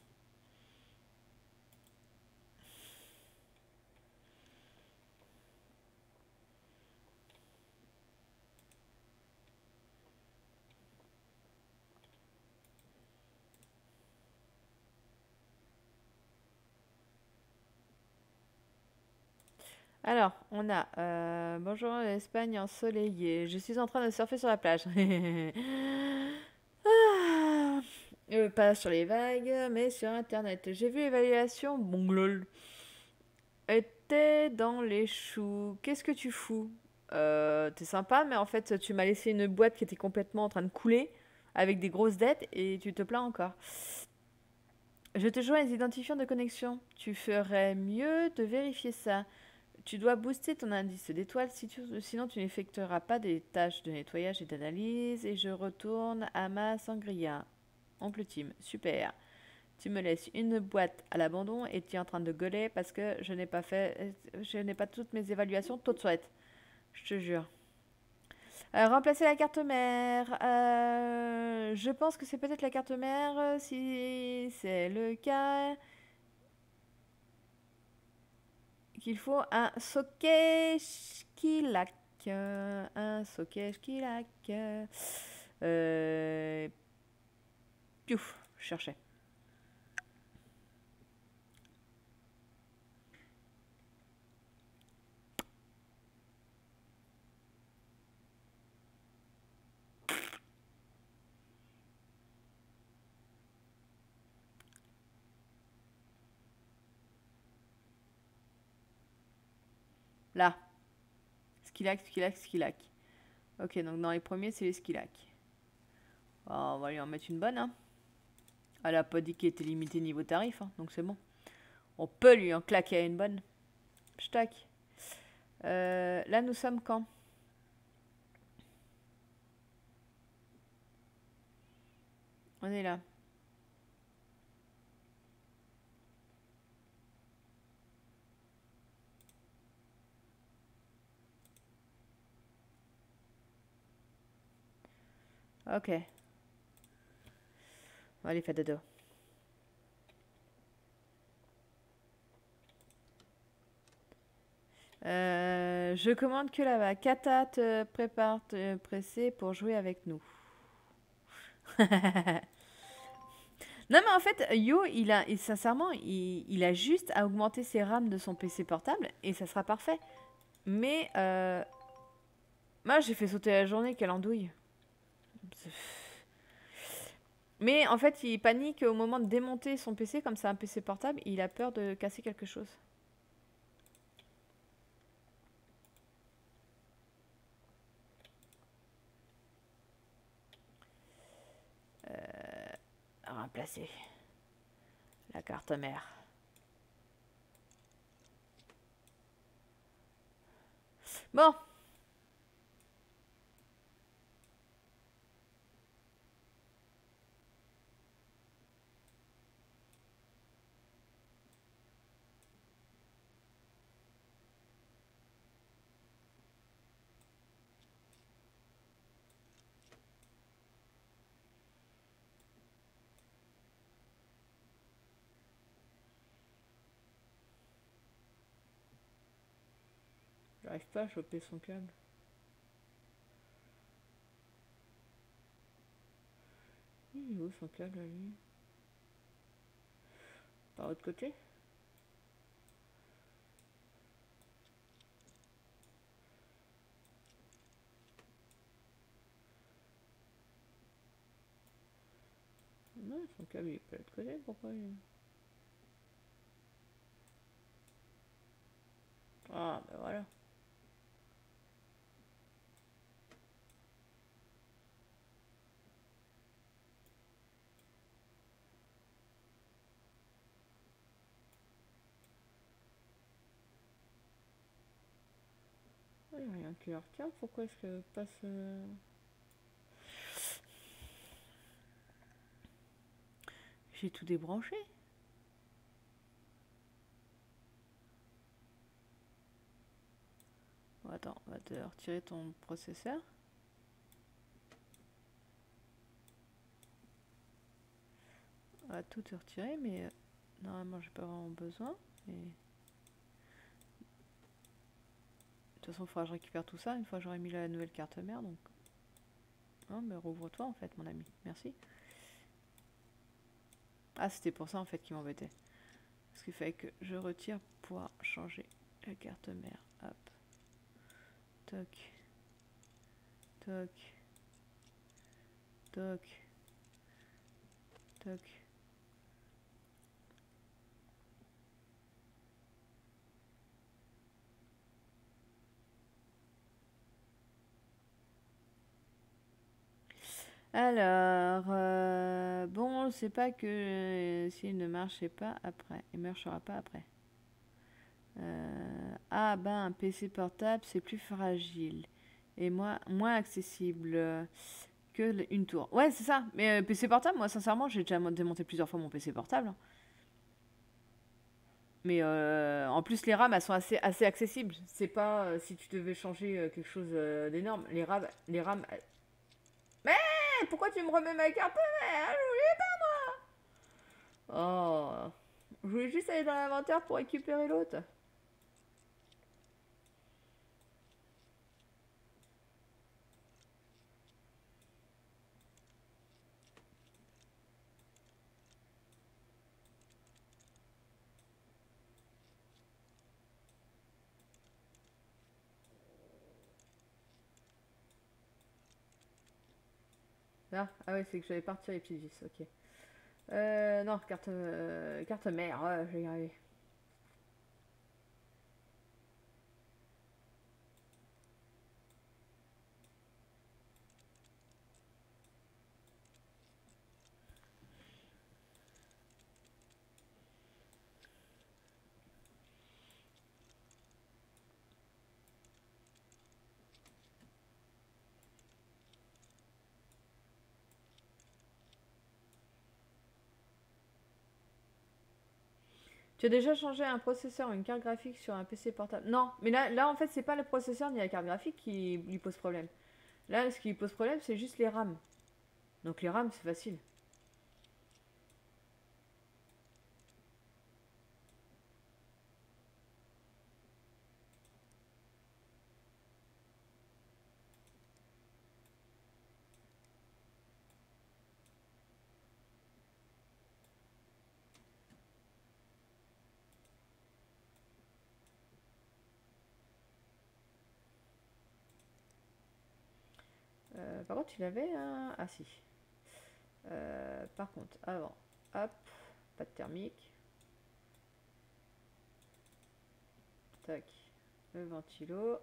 Alors, on a bonjour Espagne ensoleillée. Je suis en train de surfer sur la plage. Ah, pas sur les vagues, mais sur internet. J'ai vu l'évaluation. Bon, lol. Était dans les choux. Qu'est-ce que tu fous? T'es sympa, mais en fait, tu m'as laissé une boîte qui était complètement en train de couler avec des grosses dettes et tu te plains encore. Je te joins les identifiants de connexion. Tu ferais mieux de vérifier ça. Tu dois booster ton indice d'étoiles, sinon tu n'effectueras pas des tâches de nettoyage et d'analyse. Et je retourne à ma sangria. Oncle Tim, super. Tu me laisses une boîte à l'abandon et tu es en train de gueuler parce que je n'ai pas toutes mes évaluations toutes souhaites. Je te jure. Remplacer la carte mère. Je pense que c'est peut-être la carte mère. Si c'est le cas, qu'il faut un Sokeshkilak. Un Sokeshkilak. Piouf, je cherchais. Là. Skilak, Skilak, Skilak. Ok, donc dans les premiers, c'est les Skilak. Oh, on va lui en mettre une bonne, hein. Elle a pas dit qu'elle était limitée niveau tarif, hein, donc c'est bon. On peut lui en claquer une bonne. Pshtac. Là, nous sommes quand? On est là. Ok. On va aller faire dodo. Je commande que là-bas. Kata te prépare te presser pour jouer avec nous. Non mais en fait, Yo, sincèrement, il a juste à augmenter ses RAM de son PC portable et ça sera parfait. Mais moi j'ai fait sauter la journée, quelle andouille. Mais en fait, il panique au moment de démonter son PC, comme c'est un PC portable, il a peur de casser quelque chose. placer la carte mère. Bon. J'arrive pas à choper son câble. Il est où son câble à lui? Par l'autre côté? Non, son câble il est pas de l'autre côté, pourquoi il... Ah, ben voilà. Il n'y a rien qui la retient, pourquoi est-ce qu'elle passe... J'ai tout débranché. Bon, attends, on va te retirer ton processeur. On va tout te retirer, mais normalement j'ai pas vraiment besoin. Et... de toute façon, il faudra que je récupère tout ça une fois que j'aurai mis la nouvelle carte mère. Donc, non, mais rouvre-toi en fait, mon ami. Merci. Ah, c'était pour ça en fait qui m'embêtait. Parce qu'il fallait que je retire pour pouvoir changer la carte mère. Hop. Toc. Toc. Toc. Toc. Alors, bon, c'est pas que s'il ne marchait pas après, il ne marchera pas après. Ah ben, un PC portable, c'est plus fragile et moins accessible que une tour. Ouais, c'est ça. Mais PC portable, moi, sincèrement, j'ai déjà démonté plusieurs fois mon PC portable. Mais en plus, les RAM, elles sont assez accessibles. C'est pas si tu devais changer quelque chose d'énorme. Les RAM. Mais pourquoi tu me remets ma carte mère? Oh, je voulais juste aller dans l'inventaire pour récupérer l'autre. Ah, ah ouais, c'est que j'avais pas retiré les petits vis, ok. Non, carte mère, ouais, je vais y arriver. Tu as déjà changé un processeur ou une carte graphique sur un PC portable? Non, mais là en fait, c'est pas le processeur ni la carte graphique qui lui pose problème. Là, ce qui lui pose problème, c'est juste les RAM. Donc les RAM, c'est facile. Par contre, il avait un... Ah si. Par contre, avant, hop, pas de thermique. Tac, le ventilo.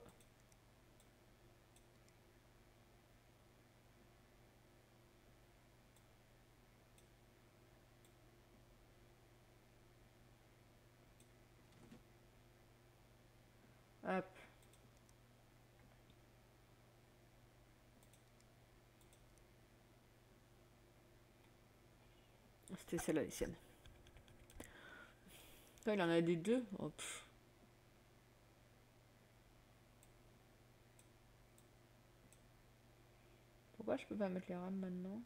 Hop. C'était celle-là, les siennes. Toi, il en a des deux. Oh, pourquoi je peux pas mettre les rames maintenant?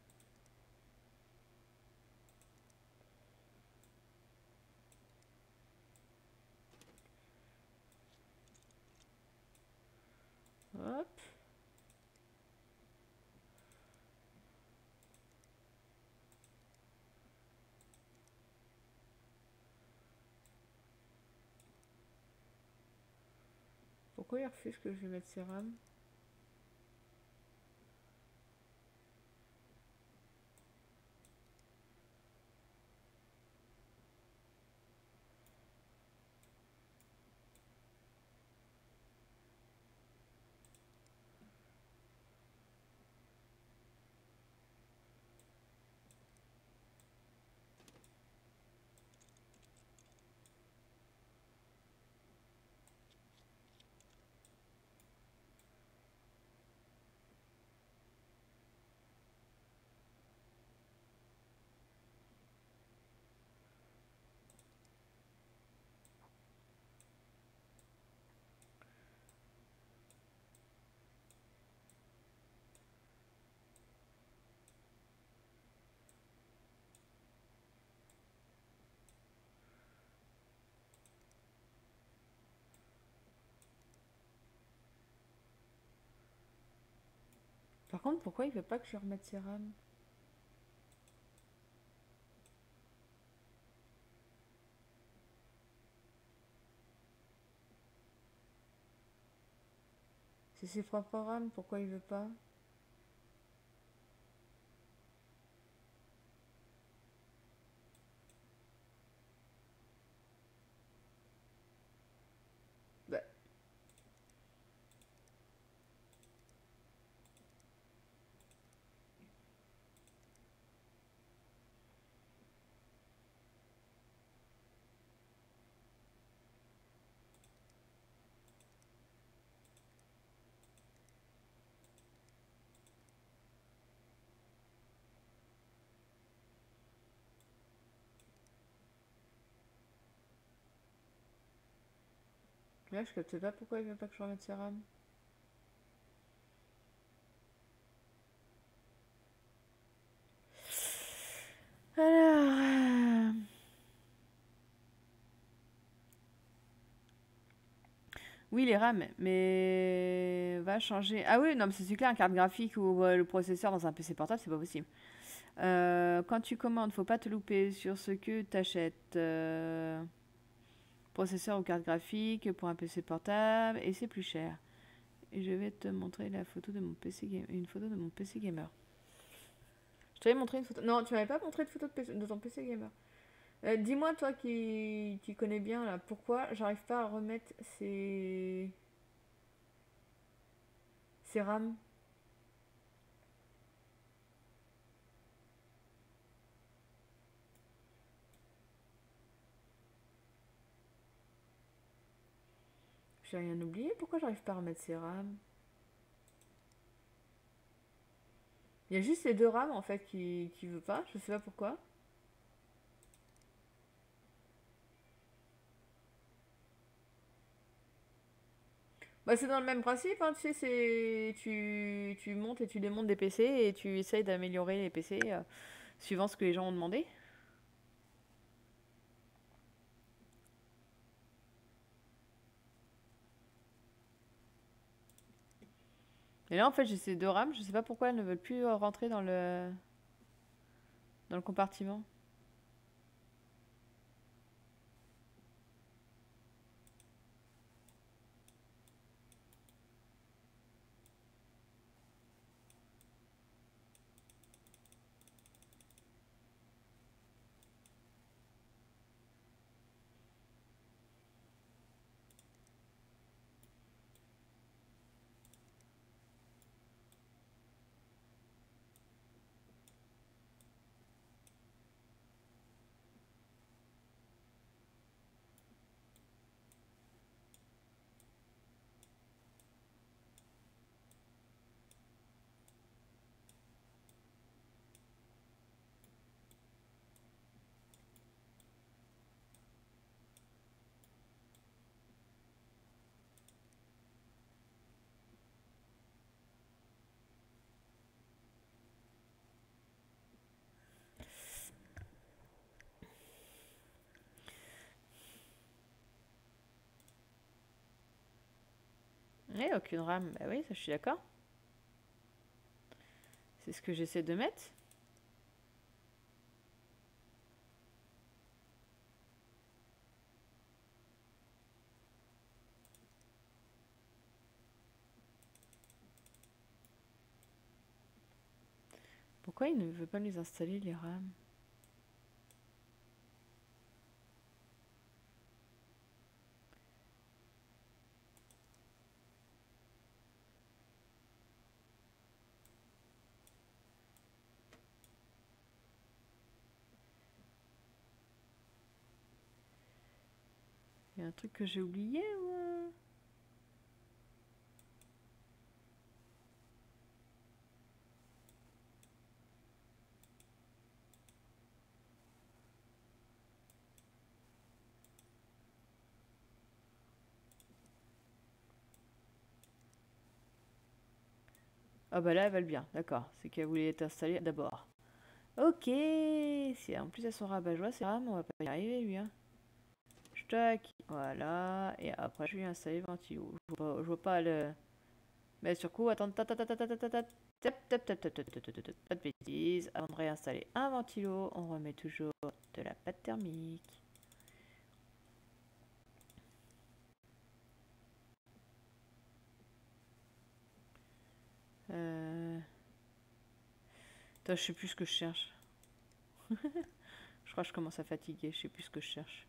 Hop. Pourquoi il refuse que je lui mette ses rames? Par contre, pourquoi il veut pas que je remette ses rames? C'est ses propres rames, pourquoi il veut pas? Bah. Là, je capte pas pourquoi il veut pas que je remette ses rames. Alors. Oui, les RAM, mais va changer. Ah oui, non, mais c'est clair, une carte graphique ou le processeur dans un PC portable, c'est pas possible. Quand tu commandes, faut pas te louper sur ce que t'achètes. Processeur ou carte graphique pour un PC portable et c'est plus cher. Et je vais te montrer la photo de mon PC une photo de mon PC gamer. Je t'avais montré une photo. Non, tu m'avais pas montré de photo de ton PC gamer. Dis-moi, toi qui connais bien, là, pourquoi j'arrive pas à remettre ces RAM? J'ai rien oublié, pourquoi j'arrive pas à remettre ces RAM? Il y a juste ces deux RAM en fait qui veut pas, je sais pas pourquoi. Bah c'est dans le même principe, hein, tu sais, tu montes et tu démontes des PC et tu essayes d'améliorer les PC suivant ce que les gens ont demandé. Et là en fait j'ai ces deux RAM, je sais pas pourquoi elles ne veulent plus rentrer dans le compartiment. Et aucune RAM. Bah oui, ça je suis d'accord. C'est ce que j'essaie de mettre. Pourquoi il ne veut pas les installer, les RAM? Il y a un truc que j'ai oublié ou... Ah bah là, elles veulent bien, d'accord. C'est qu'elle voulait être installée d'abord. Ok, si en plus elles sont rabat-joie, c'est RAM, on va pas y arriver lui. Hein. Tac, voilà. Et après, je vais installer le ventilo. Je vois pas le. Mais sur coup, attends, pas de bêtises. Avant de réinstaller un ventilo, on remet toujours de la pâte thermique. Attends, je sais plus ce que je cherche. Je crois que je commence à fatiguer, je sais plus ce que je cherche.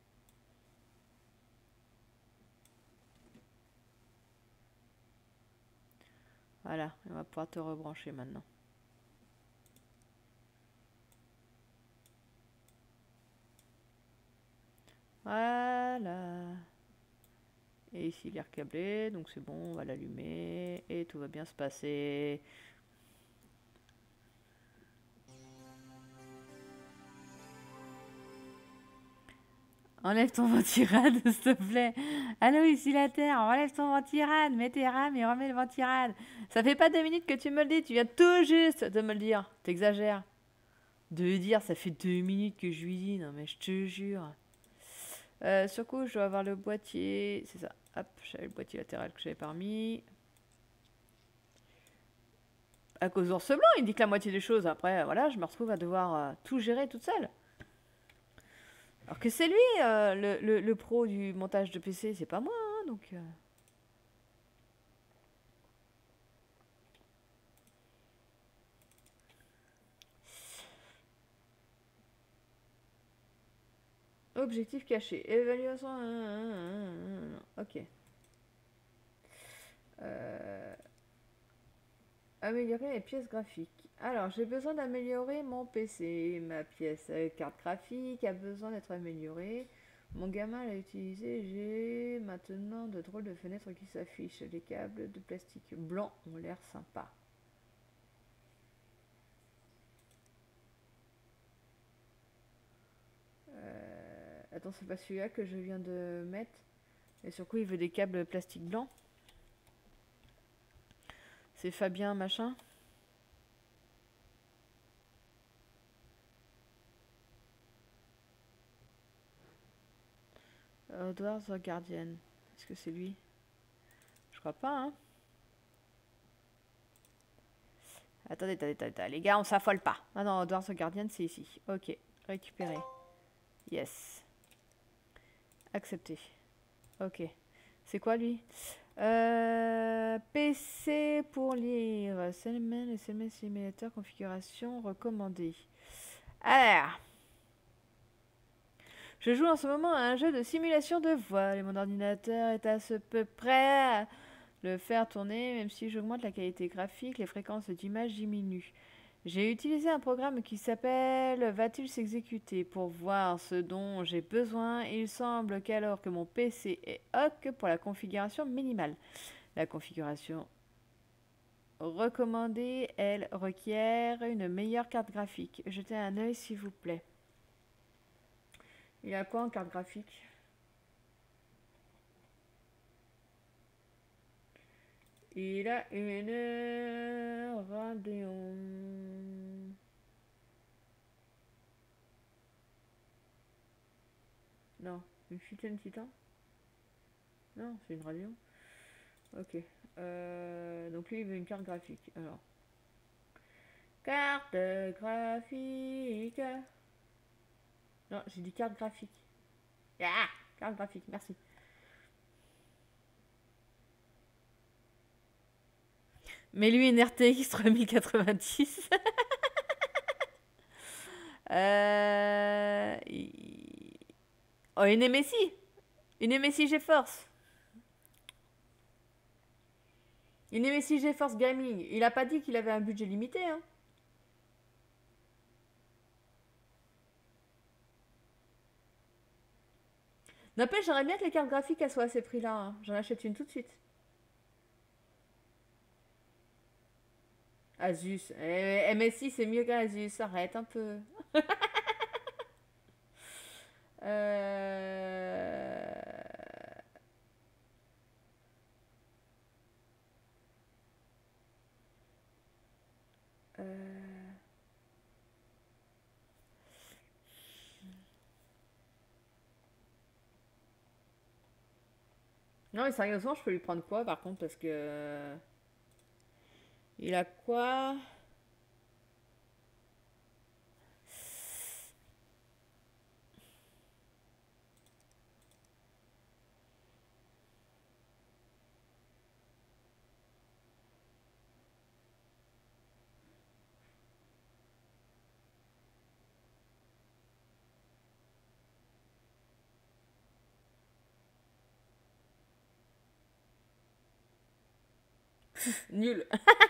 Voilà, on va pouvoir te rebrancher maintenant. Voilà. Et ici, il est recablé, donc c'est bon, on va l'allumer et tout va bien se passer. Enlève ton ventirad, s'il te plaît. Allô, ici la Terre, enlève ton ventirad, mets tes rames et remets le ventirad. Ça fait pas 2 minutes que tu me le dis, tu viens tout juste de me le dire. T'exagères. De le dire, ça fait 2 minutes que je lui dis, non mais je te jure. Sur coup, je dois avoir le boîtier, c'est ça. Hop, j'avais le boîtier latéral que j'avais pas remis. À cause d'Ours Blanc, il dit que la moitié des choses. Après, voilà, je me retrouve à devoir tout gérer toute seule. Alors que c'est lui, le pro du montage de PC, c'est pas moi, hein, donc... Objectif caché. Évaluation... Ok. Améliorer les pièces graphiques. Alors, j'ai besoin d'améliorer mon PC. Ma pièce carte graphique a besoin d'être améliorée. Mon gamin l'a utilisé. J'ai maintenant de drôles de fenêtres qui s'affichent. Les câbles de plastique blanc ont l'air sympa. Attends, c'est pas celui-là que je viens de mettre. Et sur quoi il veut des câbles plastique blanc. C'est Fabien machin. Edward the Guardian. Est-ce que c'est lui? Je crois pas, hein. Attendez, les gars, on s'affole pas. Ah non, Edward the Guardian, c'est ici. Ok, récupérer. Yes. Accepter. Ok. C'est quoi lui? PC pour lire. Selman et Selman Simulator configuration recommandée. Alors. Je joue en ce moment à un jeu de simulation de voile et mon ordinateur est à ce peu près à le faire tourner, même si j'augmente la qualité graphique, les fréquences d'image diminuent. J'ai utilisé un programme qui s'appelle Va-t-il s'exécuter pour voir ce dont j'ai besoin. Il semble qu'alors que mon PC est OK pour la configuration minimale. La configuration recommandée, elle, requiert une meilleure carte graphique. Jetez un œil s'il vous plaît. Il y a quoi en carte graphique? Il a une Radeon. Non, une Chicken Titan. Non, c'est une Radeon. Ok. Donc lui, il veut une carte graphique. Alors. Carte graphique. Non, j'ai dit carte graphique. Ah, carte graphique, merci. Mais lui, une RTX 3090. euh... Oh, une MSI. Une MSI GeForce. Une MSI GeForce Gaming. Il a pas dit qu'il avait un budget limité, hein. N'empêche, j'aimerais bien que les cartes graphiques elles soient à ces prix-là, hein. J'en achète une tout de suite. Asus. MSI, c'est mieux qu'Asus. Arrête un peu. Euh... euh, Non, mais sérieusement, je peux lui prendre quoi par contre? Parce que. Il a quoi? Nul.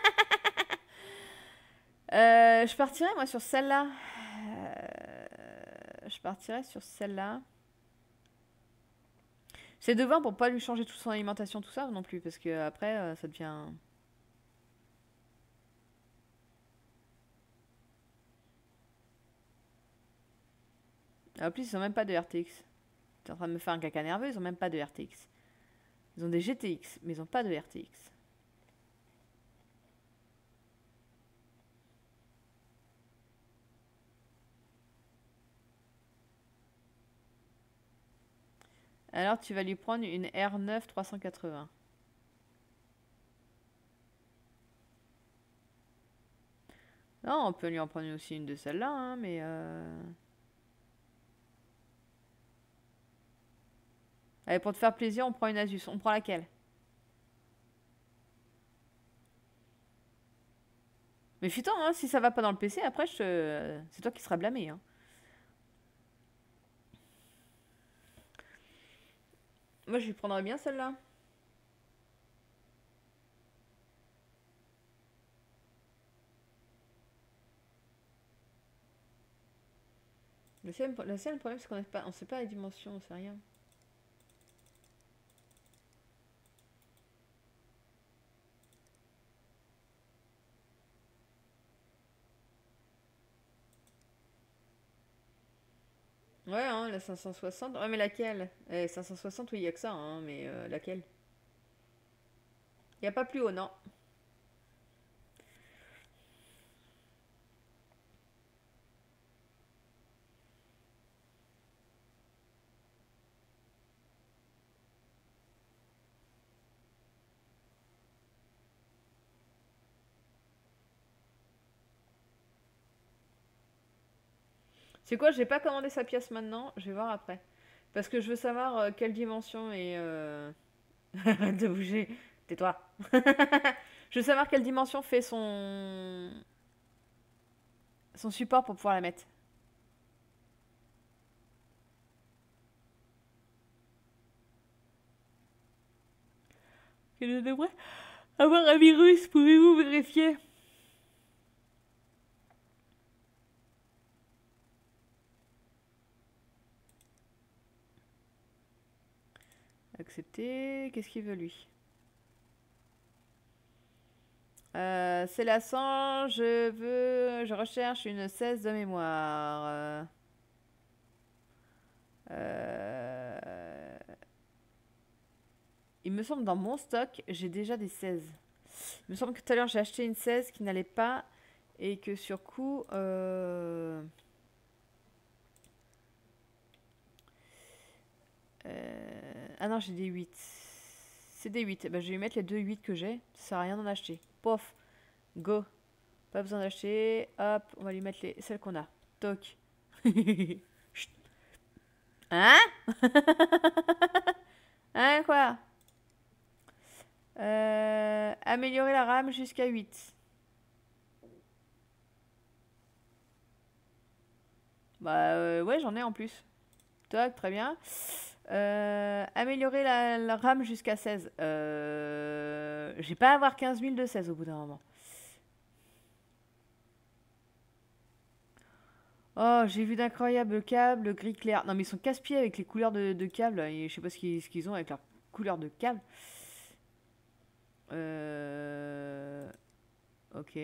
Je partirais moi sur celle-là. Je partirais sur celle-là. C'est de 20 pour pas lui changer toute son alimentation, tout ça non plus, parce que après ça devient. En plus, ils ont même pas de RTX. T'es en train de me faire un caca nerveux, ils ont même pas de RTX. Ils ont des GTX, mais ils ont pas de RTX. Alors tu vas lui prendre une R9 380. Non, on peut lui en prendre aussi une de celles-là, hein, mais. Allez, pour te faire plaisir, on prend une Asus. On prend laquelle? Mais putain, hein, si ça va pas dans le PC, après, c'est toi qui seras blâmé. Hein. Moi, je lui prendrais bien celle-là. Le seul problème, c'est qu'on sait pas les dimensions, on sait rien. Ouais, hein, la 560. Ouais, mais laquelle? 560, oui, il y a que ça, hein, mais laquelle? Il y a pas plus haut, non. C'est quoi? J'ai pas commandé sa pièce maintenant. Je vais voir après. Parce que je veux savoir quelle dimension et. Arrête de bouger. Tais-toi. Je veux savoir quelle dimension fait son support pour pouvoir la mettre. Que je devrais avoir un virus. Pouvez-vous vérifier? Accepter. Qu'est-ce qu'il veut lui? C'est la 100. Je recherche une 16 de mémoire. Euh, il me semble dans mon stock, j'ai déjà des 16. Il me semble que tout à l'heure j'ai acheté une 16 qui n'allait pas et que sur coup. Ah non, j'ai des 8. C'est des 8. Ben, je vais lui mettre les deux 8 que j'ai. Ça sert à rien d'en acheter. Pof. Go. Pas besoin d'acheter. Hop, on va lui mettre celles qu'on a. Toc. Chut. Hein? Hein, quoi? Améliorer la RAM jusqu'à 8. Bah ouais, j'en ai en plus. Toc, très bien. Améliorer la RAM jusqu'à 16. Je vais pas avoir 15 000 de 16 au bout d'un moment. Oh, j'ai vu d'incroyables câbles gris clair. Non, mais ils sont casse-pieds avec les couleurs de câbles. Et je sais pas ce qu'ils ont avec leur couleur de câble. Ok.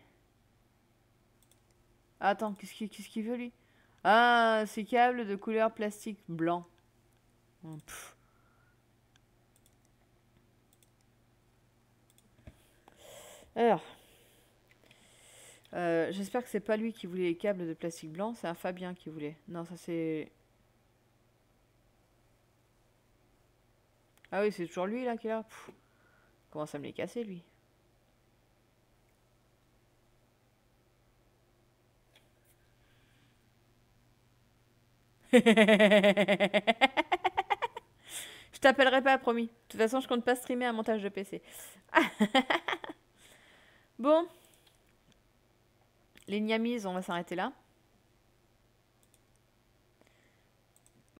Attends, qu'est-ce qu'il veut lui? Ah, ces câbles de couleur plastique blanc. Pff. Alors, j'espère que c'est pas lui qui voulait les câbles de plastique blanc, c'est un Fabien qui voulait. Non, ça c'est... Ah oui, c'est toujours lui là qui est là. Pff. Comment ça me les casser lui? Je t'appellerai pas, promis. De toute façon, je compte pas streamer un montage de PC. Bon. Les niamis, on va s'arrêter là.